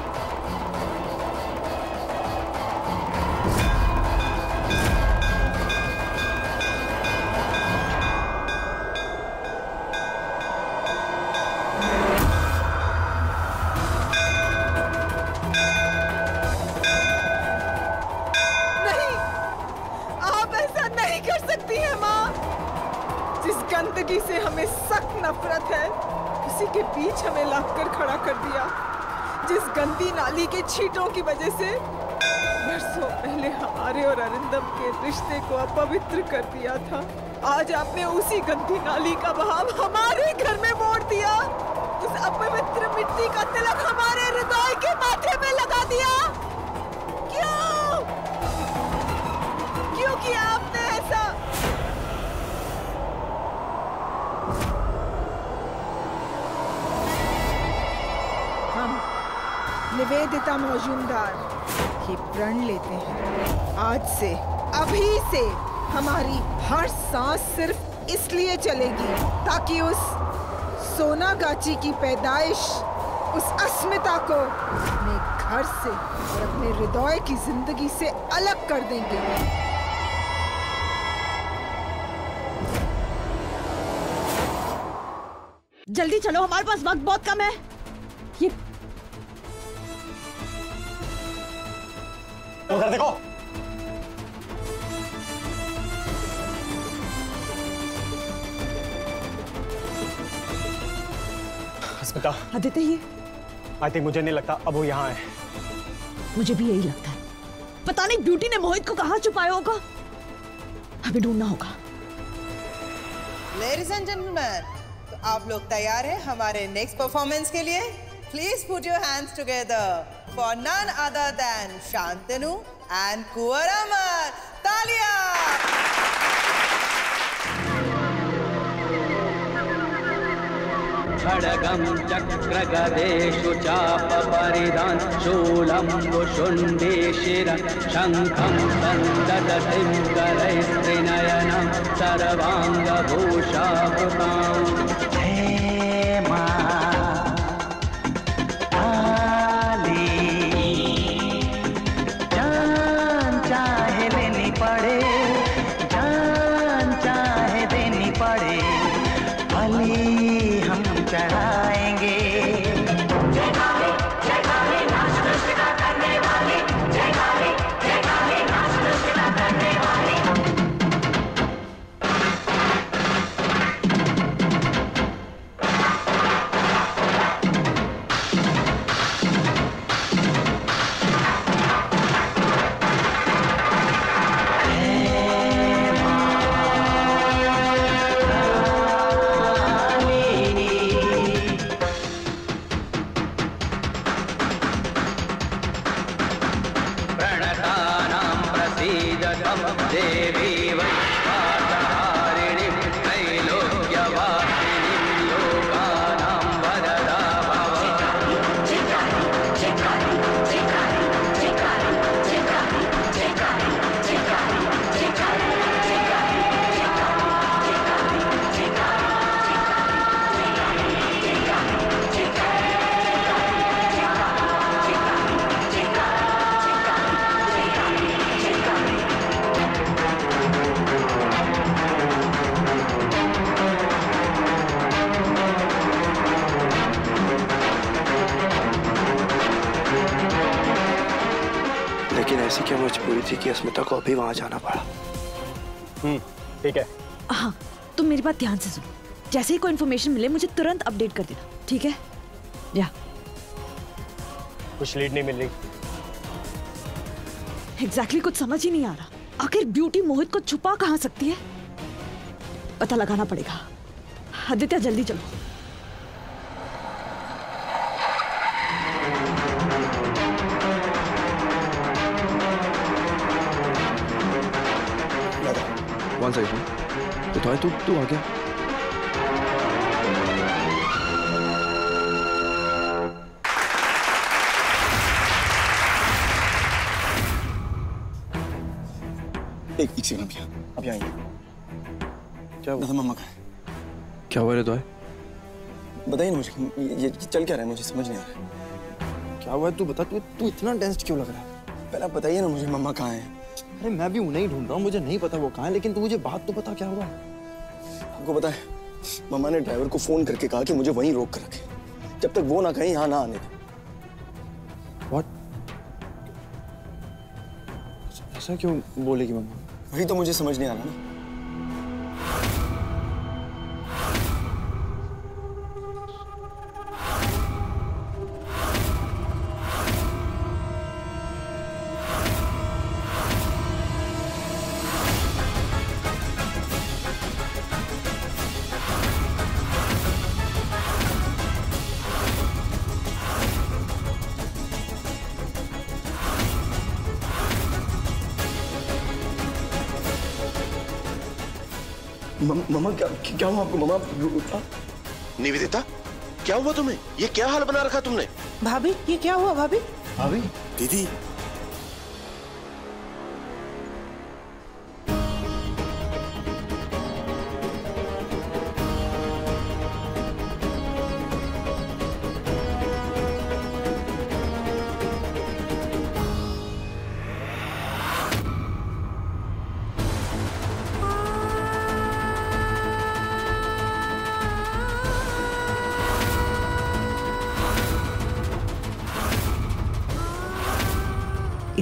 गंदगी से हमें सख्त नफरत है, उसी के बीच हमें लाकर खड़ा कर दिया। जिस गंदी नाली के छींटों की वजह से बरसों पहले हमारे और अरिंदम के रिश्ते को अपवित्र कर दिया था, आज आपने उसी गंदी नाली का बहाव हमारे घर में मोड़ दिया। उस अपवित्र मिट्टी का तिलक हमारे हृदय के माथे में लगा दिया। क्यों? क्यों किया आपने ऐसा? निवेदिता मौजूमदार ये प्रण लेते हैं, आज से, अभी से हमारी हर सांस सिर्फ इसलिए चलेगी ताकि उस सोनागाची की पैदाइश, उस अस्मिता को अपने घर से और अपने हृदय की जिंदगी से अलग कर देंगे। जल्दी चलो, हमारे पास वक्त बहुत कम है। उधर देखो। अस्मिता। आदित्य ये आई थिंक मुझे नहीं लगता अब वो यहाँ है। मुझे भी यही लगता है। पता नहीं ब्यूटी ने मोहित को कहाँ छुपाया होगा। अभी ढूंढना होगा। लेडीज एंड जेंटलमैन, तो आप लोग तैयार हैं हमारे नेक्स्ट परफॉर्मेंस के लिए? Please put your hands together for none other than Shantanu and Kunwar Amar. तालियां! खड्गं चक्रगदेषु चापपरिधान् शूलं शुण्डीशिरः शङ्खं सन्ददतिं करैस्त्रिनयनं सर्वाङ्गभूषावृताम्। जान चाहे देनी पड़े, जान चाहे देनी पड़े, बलि हम चढ़ाएंगे। जय काली नाच नृत्य करने वाली, जय काली नाच नृत्य करने वाली। देवी वैश्वासहारिणीं त्रैलोक्यवासिनीं लोकानां वरदा भव। लेकिन ऐसी क्या मजबूरी थी कि अस्मिता को अभी वहां जाना पड़ा? ठीक है। हाँ, तुम मेरी बात ध्यान से सुनो। जैसे ही कोई इन्फॉर्मेशन मिले मुझे तुरंत अपडेट कर देना, ठीक है? या कुछ लीड नहीं मिल रही। एग्जैक्टली कुछ समझ ही नहीं आ रहा। आखिर ब्यूटी मोहित को छुपा कहाँ सकती है? पता लगाना पड़ेगा। आदित्य जल्दी चलो। वन सेकंड, तो तू आ गया। एक सेकंड भैया, अब यहाँ आइए। क्या हुआ? मम्मा का है। क्या हुआ रे तो? बताइए ना मुझे, ये चल क्या रहा है? मुझे समझ नहीं आ रहा है। क्या हुआ तू बता। तू इतना टेंस्ड क्यों लग रहा है? पहले आप बताइए ना मुझे, मम्मा कहाँ है? अरे मैं भी उन्हें ही ढूंढ रहा हूँ, मुझे नहीं पता वो कहाँ है, लेकिन तू मुझे बात तो बता, क्या हुआ? आपको पता है, मम्मा ने ड्राइवर को फोन करके कहा कि मुझे वहीं रोक कर रखे, जब तक वो ना कहीं यहाँ ना आने दे। What? ऐसा क्यों बोलेगी मम्मा? वही तो मुझे समझ नहीं आ रहा ना। मम्मा क्या हुआ आपको? मम्मा निवेदिता, क्या हुआ तुम्हें? ये क्या हाल बना रखा तुमने? भाभी, ये क्या हुआ भाभी? भाभी, दीदी,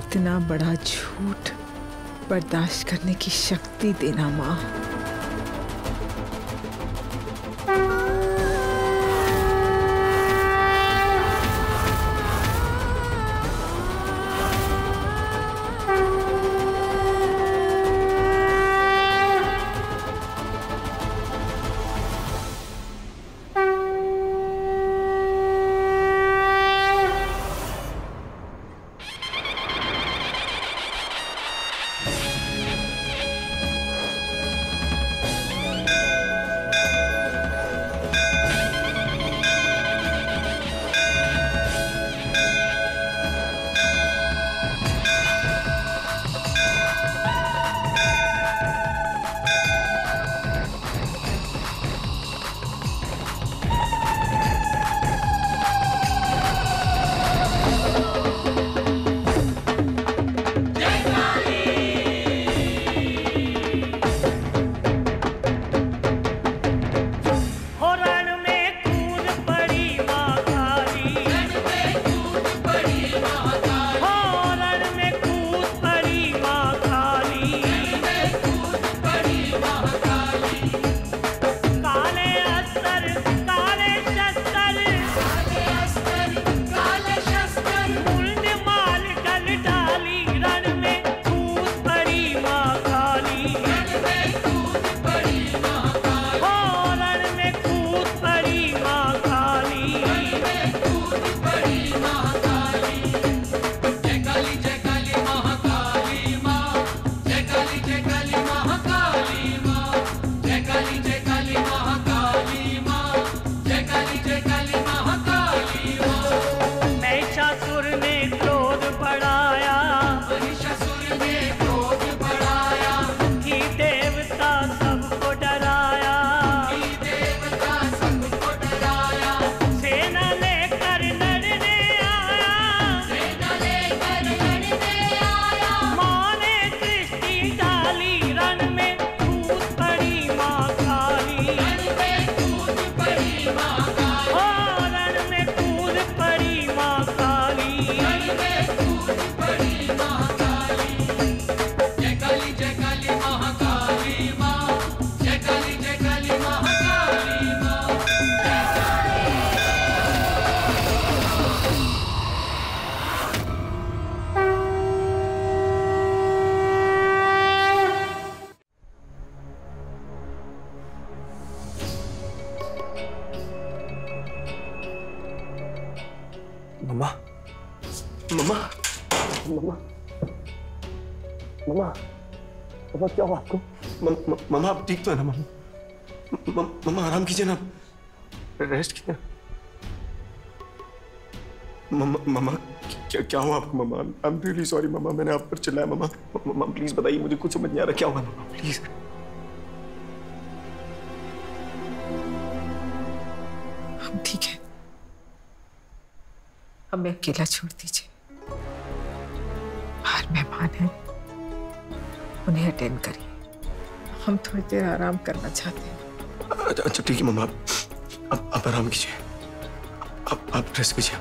इतना बड़ा झूठ बर्दाश्त करने की शक्ति देना माँ। मम्मा, मम्मा, मम्मा, मम्मा, मम्मा क्या हुआ आपको? मम्मा आप ठीक तो है ना मम्मा? मम्मा आराम कीजिए ना, रेस्ट कीजिए। मम्मा क्या हुआ आपको? Mama I am really sorry mama, मैंने आप पर चिल्लाया मम्मा। मम्मा प्लीज बताइए, मुझे कुछ समझ नहीं आ रहा, क्या हुआ मम्मा प्लीज। हम ठीक है, हमें अकेला छोड़ दीजिए। बाहर मेहमान हैं, उन्हें अटेंड करिए। हम थोड़ी देर आराम करना चाहते हैं। अच्छा ठीक है मम्मा, आप आराम कीजिए, आप रेस्ट कीजिए।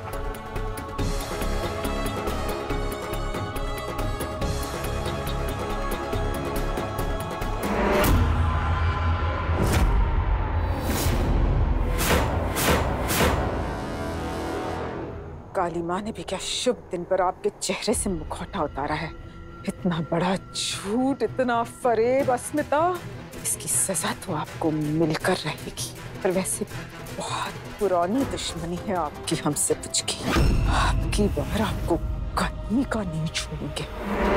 काली माँ ने भी क्या शुभ दिन पर आपके चेहरे से मुखौटा उतारा है। इतना बड़ा झूठ, इतना फरेब अस्मिता, इसकी सजा तो आपको मिलकर रहेगी। पर वैसे बहुत पुरानी दुश्मनी है आपकी हमसे कुछ की। आपकी बार आपको कहीं का नहीं छोड़ेंगे।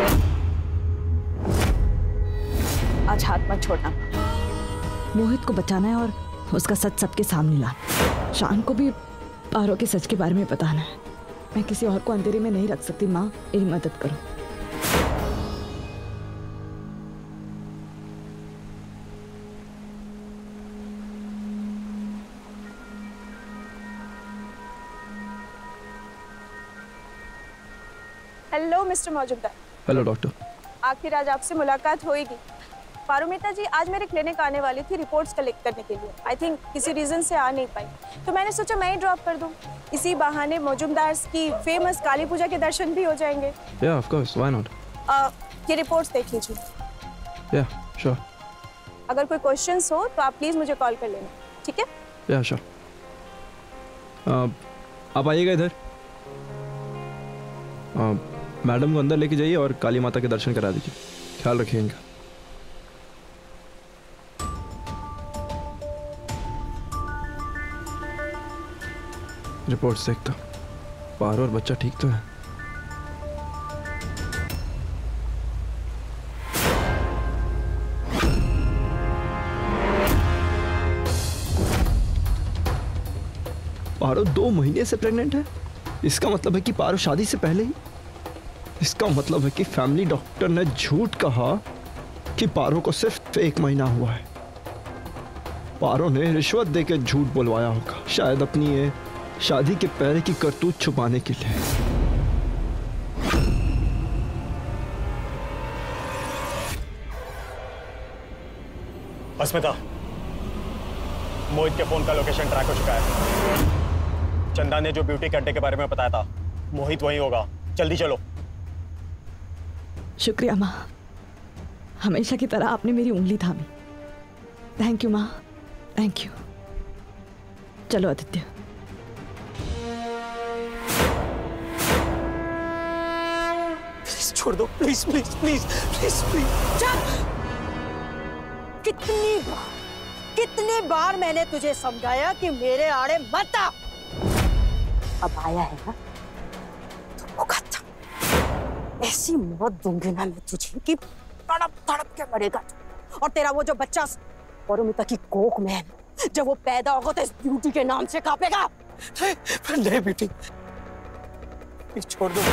आज हाथ मत छोड़ना। मोहित को बचाना है और उसका सच सबके सामने लाना। शान को भी पारो के सच के बारे में बताना है। मैं किसी और को अंधेरे में नहीं रख सकती। माँ मेरी मदद करो। Hello mister Majumdar. Hello doctor. आखिर आज आपसे मुलाकात होएगी। पारुमिता जी आज मेरे क्लिनिक आने वाली थी रिपोर्ट्स कलेक्ट करने के लिए। आई थिंक किसी रीजन से आ नहीं पाई, तो मैंने सोचा मैं ही ड्रॉप कर दूं। इसी बहाने मौजूमदार की फेमस काली पूजा के दर्शन भी हो जाएंगे। Yeah, of course, why not? ये रिपोर्ट्स देख लीजिए। Yeah, sure. अगर कोई क्वेश्चंस हो तो आप प्लीज मुझे कॉल कर लेना, ठीक है? Yeah, sure. आप आइएगा इधर। मैडम को अंदर लेके जाइए और काली माता के दर्शन करा दीजिए। ख्याल रखिए इनका। रिपोर्ट्स देखता, पारो और बच्चा ठीक तो है। पारो 2 महीने से प्रेग्नेंट है। इसका मतलब है कि पारो शादी से पहले ही। इसका मतलब है कि फैमिली डॉक्टर ने झूठ कहा कि पारो को सिर्फ 1 महीना हुआ है। पारो ने रिश्वत देकर झूठ बोलवाया होगा, शायद अपनी ये शादी के पहले की करतूत छुपाने के लिए। अस्मिता, मोहित के फोन का लोकेशन ट्रैक हो चुका है। चंदा ने जो ब्यूटी के अड्डे के बारे में बताया था, मोहित वहीं होगा। जल्दी चलो। शुक्रिया माँ, हमेशा की तरह आपने मेरी उंगली थामी। थैंक यू माँ, थैंक यू। चलो आदित्य। प्लीज छोड़ दो, please please please please please. कितनी बार मैंने तुझे समझाया कि मेरे आड़े मत आ। अब आया है ना तो भुगत। ऐसी मौत दूंगी ना मैं तुझे कि तड़प तड़प के मरेगा। और तेरा वो जो बच्चा पारुमिता की कोख में है, जब वो पैदा होगा तो इस ब्यूटी के नाम से कांपेगा। नहीं ब्यूटी, प्लीज छोड़ दो।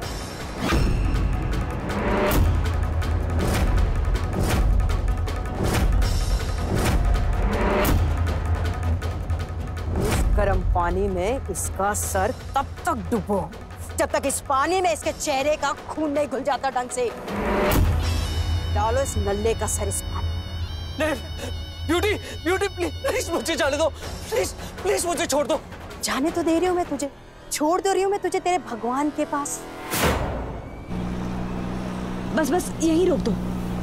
गर्म पानी में इसका सर तब तक डुबो जब तक इस पानी में इसके चेहरे का खून नहीं घुल जाता ढंग से। डालो इस नल्ले का सर इस पानी। ब्यूटी ब्यूटी प्लीज मुझे जाने दो। प्लीज प्लीज मुझे छोड़ दो। जाने तो दे रही हूँ मैं तुझे, छोड़ दे रही हूँ मैं तुझे तेरे भगवान के पास। बस बस यहीं रोक दो।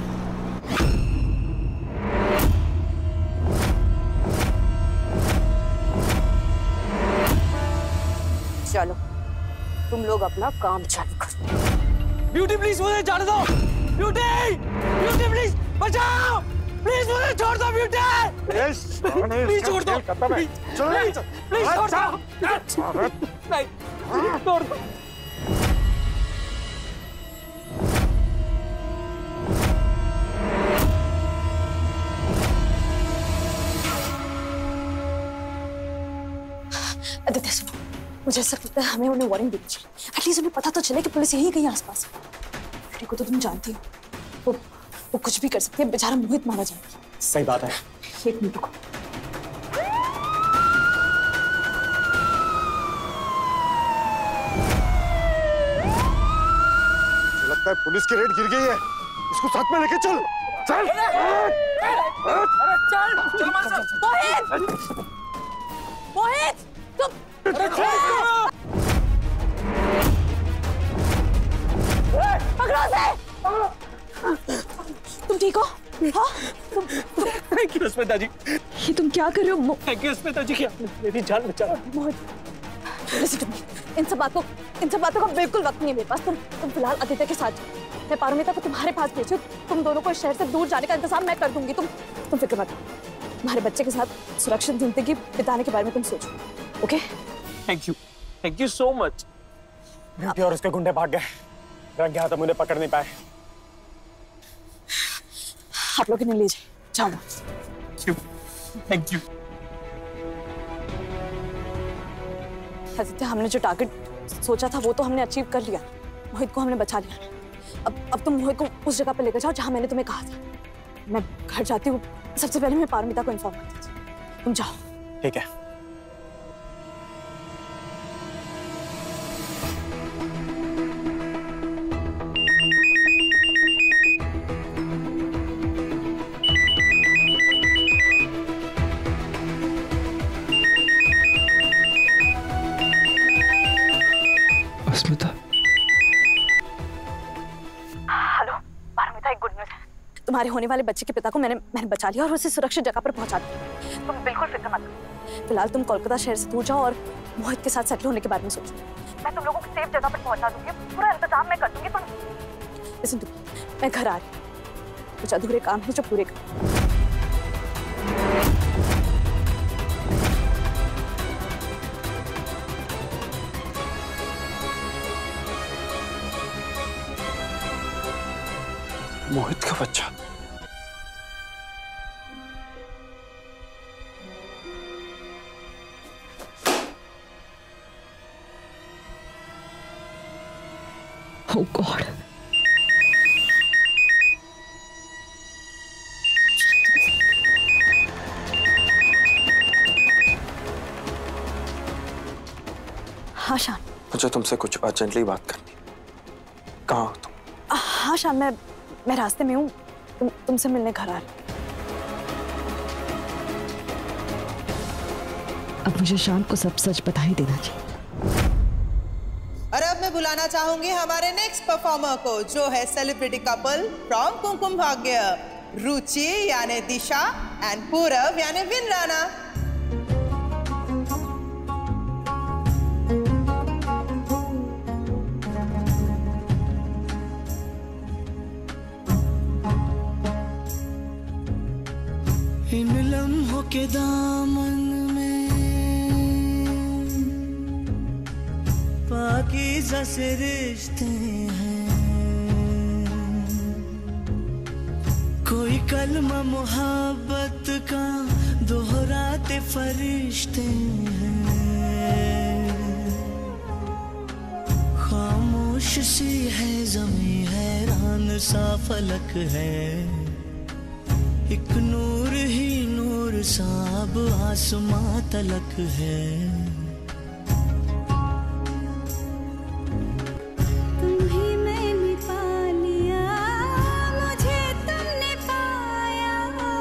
चलो तुम लोग अपना काम चालू करो। ब्यूटी प्लीज मुझे जाने दो। ब्यूटी ब्यूटी प्लीज बचाओ। प्लीज मुझे छोड़ दो ब्यूटी। प्लीज छोड़ दो। प्लीज छोड़ दो। नहीं छोड़ दो। आदित्य सुनो, मुझे ऐसा लगता है हमें उन्हें वार्निंग देनी चाहिए। एटलीस्ट उन्हें पता तो चले कि पुलिस यहीं कहीं आसपास है। बेटी को तो तुम जानती हो, वो कुछ भी कर सकती है। बेचारा मोहित मारा जाएगा। सही बात है। 1 मिनट रुको। लगता है पुलिस की रेड गिर गई है। इसको साथ में लेके चल। चल मोहित, मोहित तुम ठीक हो? हाँ? Thank you Smita ji. ये तुम क्या कर रहे हो? थैंक यू स्मिता जी, क्या मेरी जान बचा। इन सब बातों का बिल्कुल वक्त नहीं है मेरे पास। तुम फिलहाल आदित्य के साथ जाओ। मैं पारुमिता को तुम्हारे पास भेजूं। तुम दोनों को इस शहर से दूर जाने का इंतजाम मैं कर दूंगी। तुम फिक्र मत करो। तुम्हारे बच्चे के साथ सुरक्षित जिंदगी बिताने के बारे में तुम सोचो। Okay? Thank you so much. Beauty और उसके गुंडे भाग गए। रंगे हाथ मुझे पकड़ नहीं पाए। आप लोग इन्हें ले जाओ। Thank you. आदित्य, हमने जो टारगेट सोचा था वो तो हमने अचीव कर लिया। मोहित को हमने बचा लिया। अब तुम मोहित को उस जगह पे लेकर जाओ जहां मैंने तुम्हें कहा था। मैं घर जाती हूँ, सबसे पहले मैं पारुमिता को इन्फॉर्म कर देती हूँ। तुम जाओ। ठीक है। अस्मिता। हेलो पारमिता, एक गुड न्यूज़ है। तुम्हारे होने वाले बच्चे के पिता को मैंने बचा लिया और उसे सुरक्षित जगह पर पहुंचा दिया। तुम बिल्कुल फिक्र मत करो। फिलहाल तुम कोलकाता शहर से दूर जाओ और मोहित के साथ सेटल होने के बारे में सोचो। मैं तुम लोगों को सेफ जगह पर पहुंचा दूंगी, पूरा इंतजाम मैं कर दूंगी। तुम लिसन टू, मैं घर आ रही हूँ, कुछ अधूरे काम है जो पूरे कर। मोहित का बच्चा। Oh God. हाँ शान, मुझे तुमसे कुछ अर्जेंटली बात करनी। कहाँ हो तुम? हाँ शान, मैं रास्ते में हूँ। तुमसे मिलने घर आ रही। अब मुझे शान को सब सच बता ही देना चाहिए। और अब मैं बुलाना चाहूंगी हमारे नेक्स्ट परफॉर्मर को, जो है celebrity couple from Kumkum Bhagya, रुचि यानी दिशा एंड पूरब यानी विन राणा। इन लम्हों के दामन में पाकीज़ा से रिश्ते हैं, कोई कलमा मोहब्बत का दोहराते फरिश्ते हैं। खामोश सी है ज़मीं, हैरान सा फलक है, एक नूर ही नूर साब आसमां तलक है। तुम्हें मैंने पा लिया, मुझे तुमने पाया,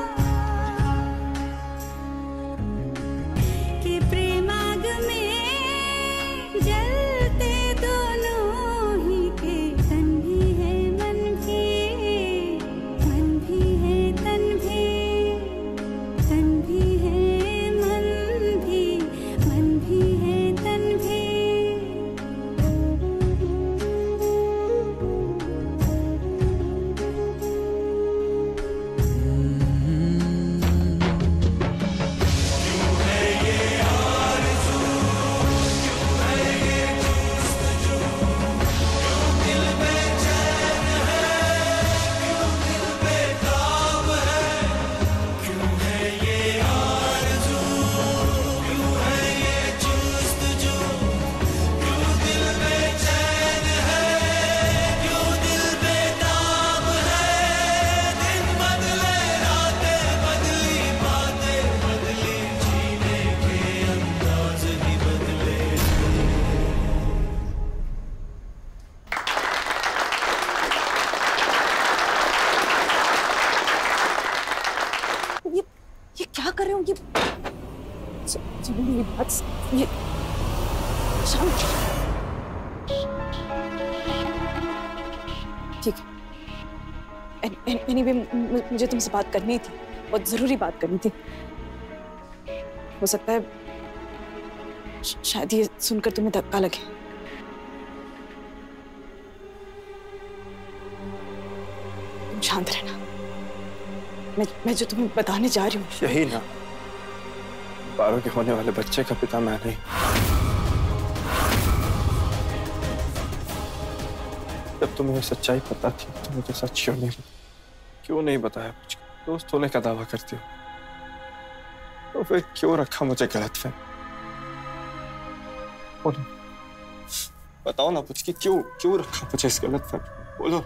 कि प्रेम आग में जलते दोनों ही के, तन भी है मन भी, मन भी है तन भी, तन भी है मन भी, मन भी है तन भी। ये क्या कर रहे हो? ये मेरी बात, ये शाम, ठीक है। एनीवे, मुझे तुमसे बात करनी थी, बहुत जरूरी बात करनी थी। हो सकता है शायद ये सुनकर तुम्हें धक्का लगे। तुम शांत रहना। मैं जो तुम्हें बताने जा रही हूँ, यही ना, पारो के होने वाले बच्चे का पिता मैं नहीं। जब तुम्हें सच्चाई पता थी तो मुझे सच क्यों नहीं बताया? मुझे दोस्त होने का दावा करती हो तो फिर क्यों रखा मुझे गलतफहमी? बताओ ना पुचकी, क्यों रखा मुझे इस गलतफहमी? बोलो।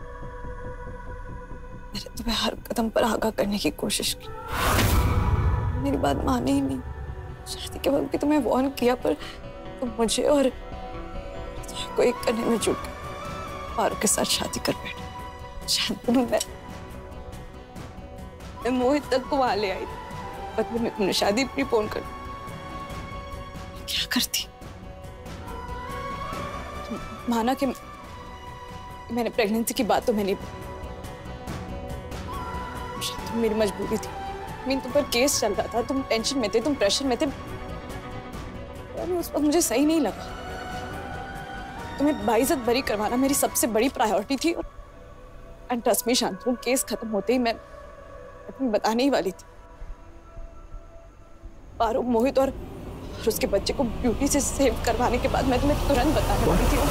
मैंने तुम्हें हर कदम पर आगाह करने की कोशिश की, मेरी बात मानी ही नहीं। शादी के वक्त भी तुम्हें वार्न किया, पर तुम मुझे और को एक करने में जुट गए, पारो के साथ शादी कर बैठे। शांतनु, मैं मोहित तक को वहां ले आई थी, बदले में तुमने शादी प्रीपोन कर दी। क्या करती? माना कि मैंने प्रेगनेंसी की बात तो मैंने मेरी मजबूरी थी। मीन तुम पर केस चल रहा था, तुम टेंशन में थे, तुम प्रेशर में थे। उस वक्त मुझे सही नहीं लगा। तुम्हें बाइज्जत बरी करवाना मेरी सबसे बड़ी प्रायोरिटी थी। And trust me Shantanu, case खत्म होते ही मैं तुम्हें बताने ही वाली थी। पारो, मोहित और उसके बच्चे को ब्यूटी से सेव करवाने के बाद मैं तुम्हें तुरंत बताने वाली थी।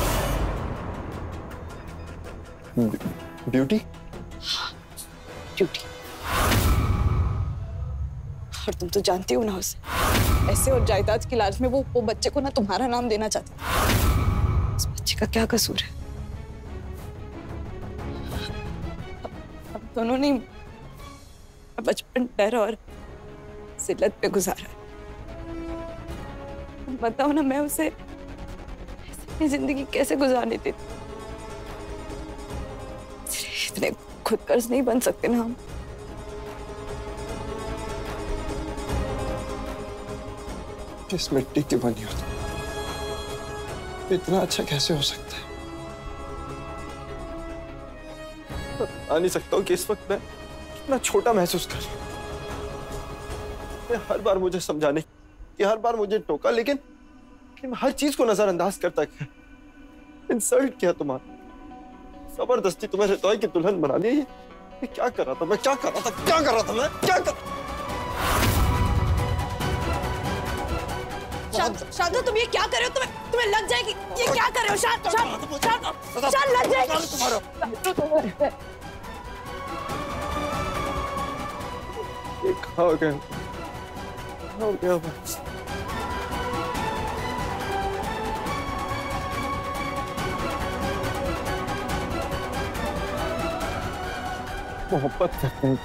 ब्यूटी? ब्यूटी। और तुम तो जानती हो ना उसे, ऐसे और जायदाद की लालच में वो बच्चे को ना तुम्हारा नाम देना चाहती। उस बच्चे का क्या कसूर है? अब दोनों ने बचपन डर और जिल्लत पे गुजारा। तुम बताओ ना, मैं उसे अपनी जिंदगी कैसे गुजारने देती? इतने खुद कर्ज नहीं बन सकते ना हम। किस मिट्टी की बनी हो तुम? इतना अच्छा कैसे हो सकता है? आ नहीं सकता हूँ कि इस वक्त मैं कितना छोटा महसूस कर रहा हूँ। हर बार मुझे समझाने कि हर बार मुझे टोका, लेकिन हर चीज को नजरअंदाज करता है। इंसल्ट किया तुम्हारा, जबरदस्ती तुम्हें रितौई की दुल्हन बना दी। मैं क्या कर रहा था? मैं क्या कर रहा था? क्या कर रहा था? मैं क्या कर... शांतनु, तुम ये क्या कर रहे हो? तुम्हें लग जाएगी। ये क्या कर रहे हो? शांत लग जाएगी। ये हो गया बस। मोहब्बत करते हैं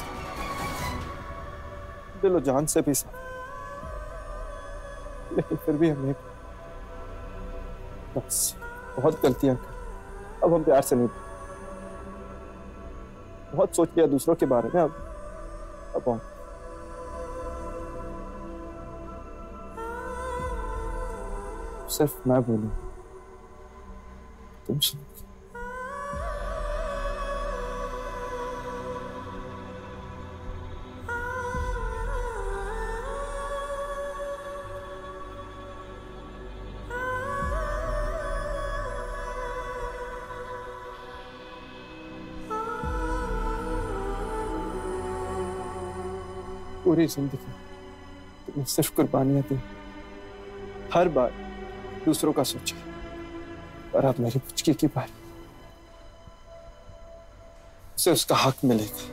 दिलो जान से भी साथ, लेकिन फिर भी हमने बस बहुत गलतियां की। अब हम प्यार से नहीं, बहुत सोच लिया दूसरों के बारे में। अब सिर्फ मैं बोलूं, तुम सुनो। पूरी जिंदगी तुमने सिर्फ कुर्बानियां दी, हर बार दूसरों का सोचा, और अब मेरी पुचकी की बारी, उसे उसका हक मिलेगा।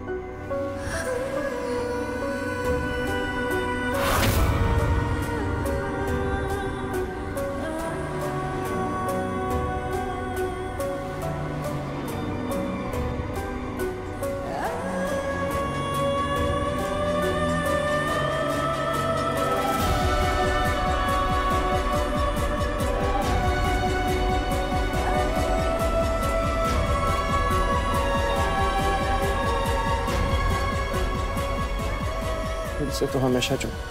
से तो हमेशा जुड़ता,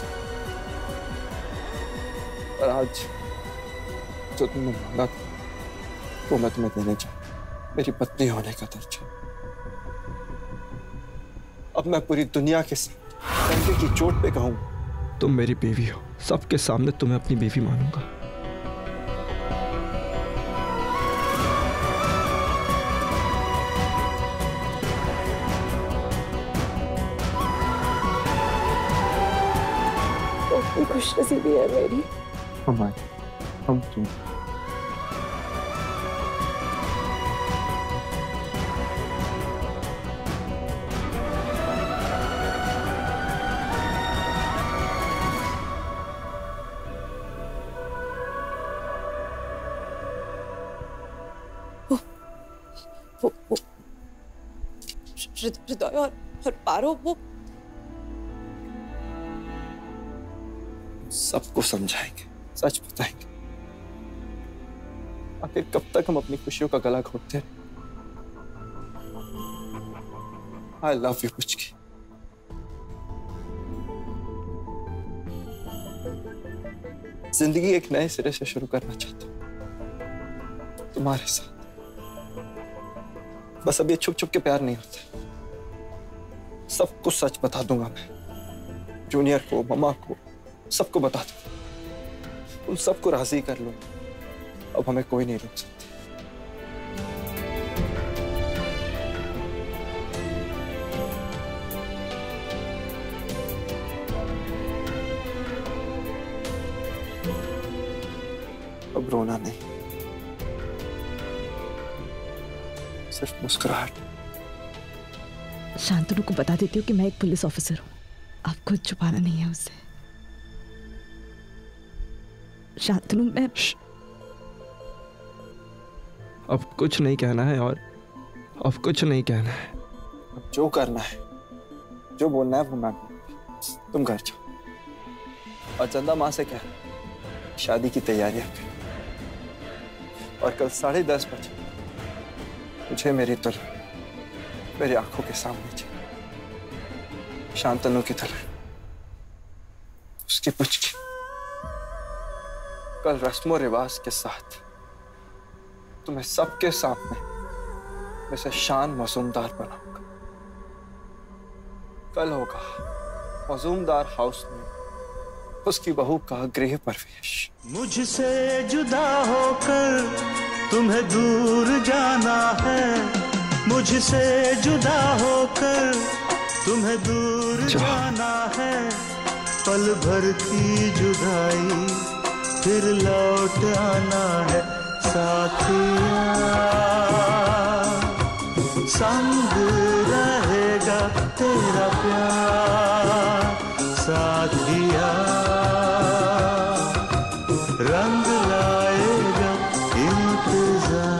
और आज जो तुमने मांगा था वो मैं तुम्हें देने चाहता, मेरी पत्नी होने का दर्जा। अब मैं पूरी दुनिया के सामने डंके की चोट पे कहूंगा, तुम मेरी बीवी हो। सबके सामने तुम्हें अपनी बीवी मानूंगा। खुशनसीबी है मेरी। हम तुम हृदय और पारो वो सबको समझाएंगे, सच बताएंगे। आखिर कब तक हम अपनी खुशियों का गला घोटते रहे? I love you Puchki. जिंदगी एक नए सिरे से शुरू करना चाहता हूं। तुम्हारे साथ। बस अब ये छुप छुप के प्यार नहीं होता। सब कुछ सच बता दूंगा मैं, जूनियर को, मम्मा को, सबको बता दूंगा। उन सबको राजी कर लूंगा। अब हमें कोई नहीं रोक सकता। अब रोना नहीं, सिर्फ मुस्कुराहट। शांतनु को बता देती हूँ कि मैं एक पुलिस ऑफिसर हूँ। आपको छुपाना नहीं है उससे। शांतनु, मैं अब कुछ नहीं कहना है और अब कुछ नहीं कहना है। अब जो करना है, जो बोलना है वो मैं बोलूंगा। तुम घर जाओ और चंदा माँ से कह शादी की तैयारियां कर। और कल 10:30 बजे मुझे मेरी दुल्हन मेरी आंखों के सामने चाहिए, शांतनु की तरह। उसकी पुचकी कल रस्मों रिवाज के साथ तुम्हें सबके सामने वैसे शान मजूमदार बनाऊंगा। कल होगा मजूमदार हाउस में उसकी बहू का गृह प्रवेश। मुझसे जुदा होकर तुम्हें दूर जाना है, मुझसे जुदा होकर तुम्हें दूर जाना है। पल भर की जुदाई फिर लौट आना है। साथिया संग रहेगा तेरा प्यार, साथिया रंग लाएगा इंतजार।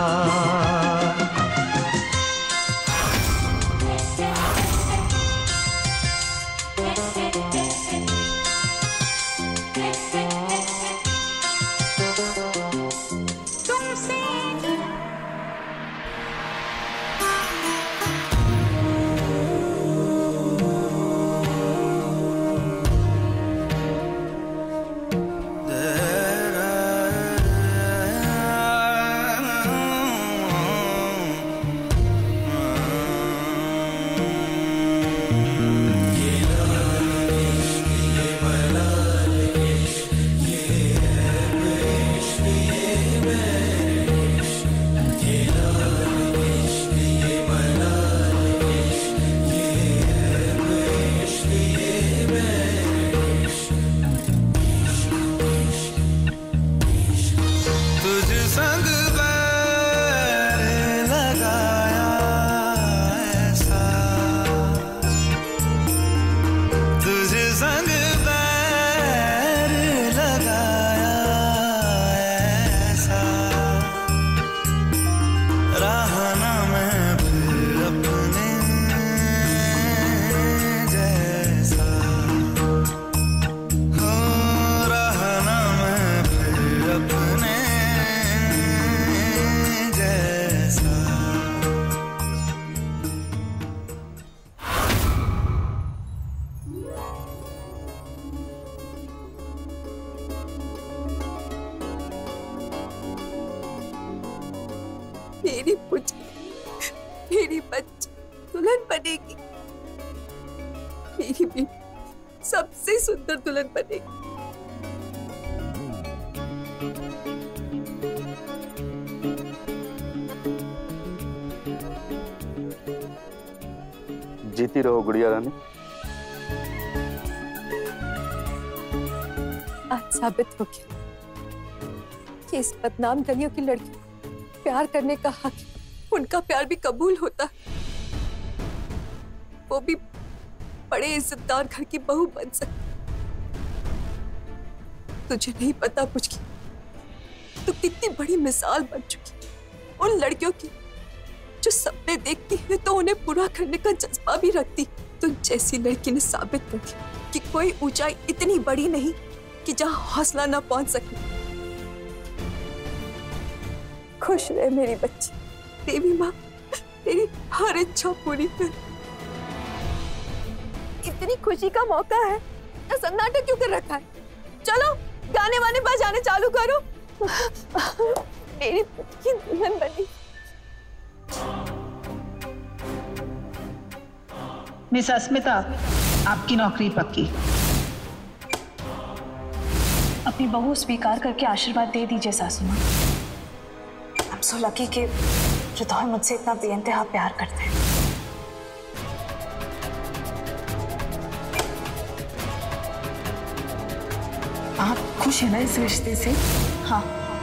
मेरी पुचकी, मेरी बच्ची दुल्हन बनेगी। मेरी बेटी सबसे सुंदर दुल्हन बनेगी। जीती रहो गुड़िया रानी। आज साबित हो गया कि इस बदनाम गलियों की लड़की प्यार करने का हक, उनका प्यार भी कबूल होता है। वो भी बड़े इज्जतदार घर की बहू बन सकती। तुझे नहीं पता पुचकी, तू कितनी बड़ी मिसाल बन चुकी उन लड़कियों की जो सपने देखती है तो उन्हें पूरा करने का जज्बा भी रखती। तुम जैसी लड़की ने साबित कर दिया कि कोई ऊंचाई इतनी बड़ी नहीं कि जहां हौसला ना पहुंच सके। खुश रहे मेरी बच्ची, देवी माँ तेरी हर इच्छा पूरी कर। इतनी खुशी का मौका है तो सन्नाटा क्यों कर रखा है? चलो गाने वाने बजाने चालू करो। मेरी पुत्री दुल्हन बनी। मिस अस्मिता, आपकी नौकरी पक्की। अपनी बहू स्वीकार करके आशीर्वाद दे दीजिए सासू माँ। I'm so lucky कि हृदय मुझसे इतना बेइंतहा प्यार करते हैं। आप खुश हैं ना इस रिश्ते से? हाँ।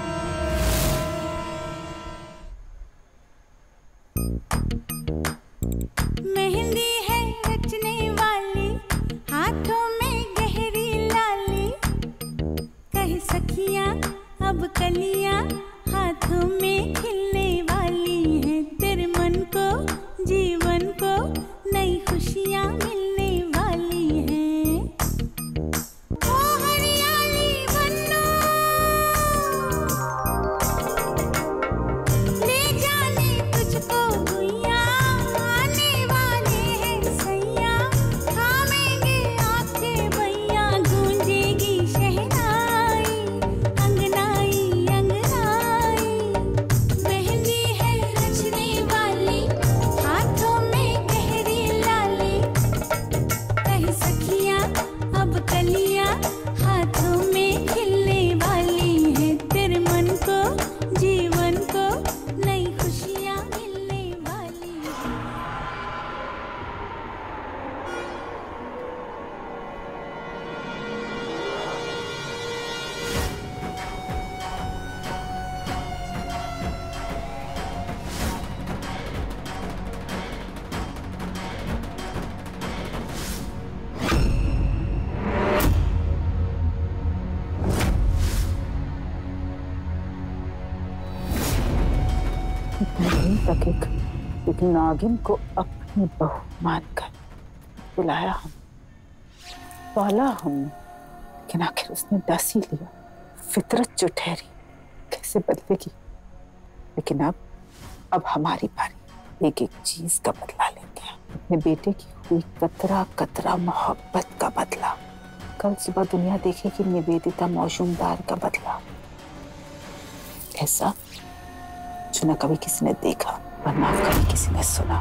मेहंदी है रचने वाली, हाथों में गहरी लाली, कहीं सखियां अब कलियां हाथों में खिलने वाली हैं। तेरे मन को जीवन को नई खुशियां मिलने वाली हैं। ओ हरियाली बन्नो, ले जाने तुझको गुइया, आने वाले हैं सैया, थामेंगे आंखें भैया, गूंजेगी शहनाई अंगनाई अंगनाई। मेहंदी है रचने वाली, हाथों में गहरी लाली, कहीं सखियां अब कलियां हाथों में खिलने वाली हैं। तेरे मन को जीवन को नई खुशियां मिलने वाली हैं। दिन तक एक नागिन को अपनी बहू मानकर बुलाया हम, पाला हमने, लेकिन आखिर उसने डस ही लिया। फितरत जो ठहरी कैसे बदलेगी? लेकिन अब हमारी बारी एक एक चीज का बदला लेते हैं। अपने बेटे की हुई कतरा कतरा मोहब्बत का बदला। कल सुबह दुनिया देखेगी निवेदिता मौजूमदार का बदला, ऐसा जो न कभी किसी ने देखा और ना कभी किसी ने सुना।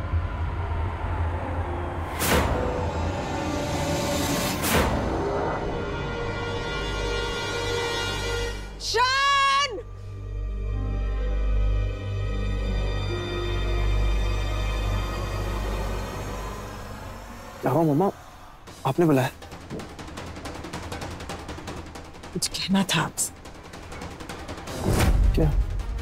शान! क्या हुआ मम्मा, आपने बुलाया? कुछ कहना था आपसे। क्या?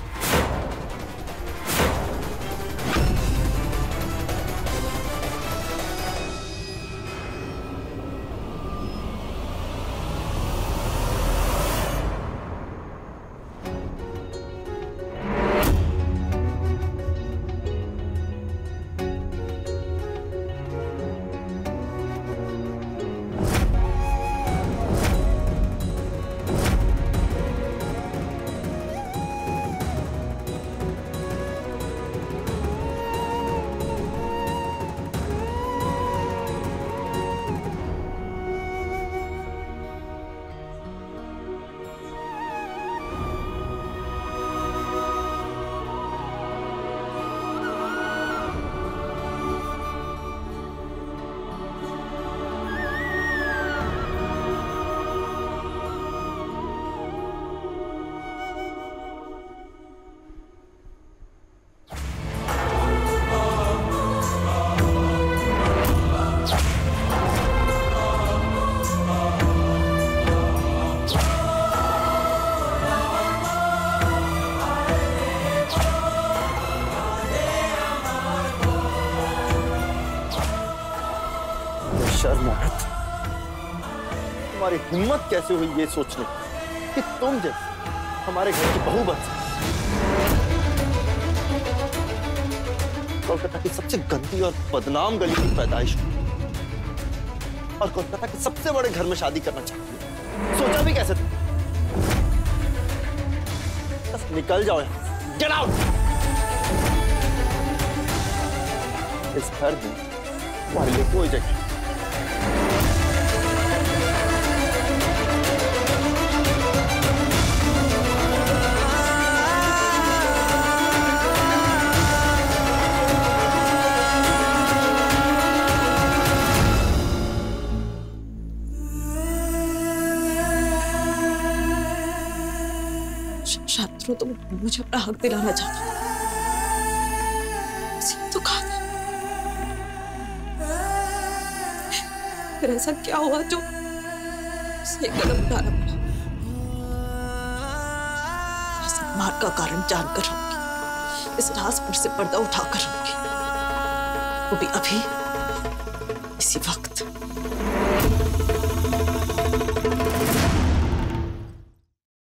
शर्मौत, तुम्हारी हिम्मत कैसे हुई ये सोचने कि तुम जैसे हमारे घर की बहू बन सकती? कोलकाता की सबसे गंदी और बदनाम गली की पैदाइश हुई और कोलकाता के सबसे बड़े घर में शादी करना चाहती है। सोचा भी कैसे था? बस निकल जाओ यहाँ से। Get out! इस घर में तुम्हारे लिए कोई जगह। शत्रु तो मुझे अपना हक दिलाना चाहता, इसी तो कहा था। फिर ऐसा क्या हुआ जो सही कदम उठाना पड़ा? इस मार का कारण जानकर रहूंगी, इस राज पर से पर्दा उठाकर रहूंगी, वो भी अभी इसी वक्त।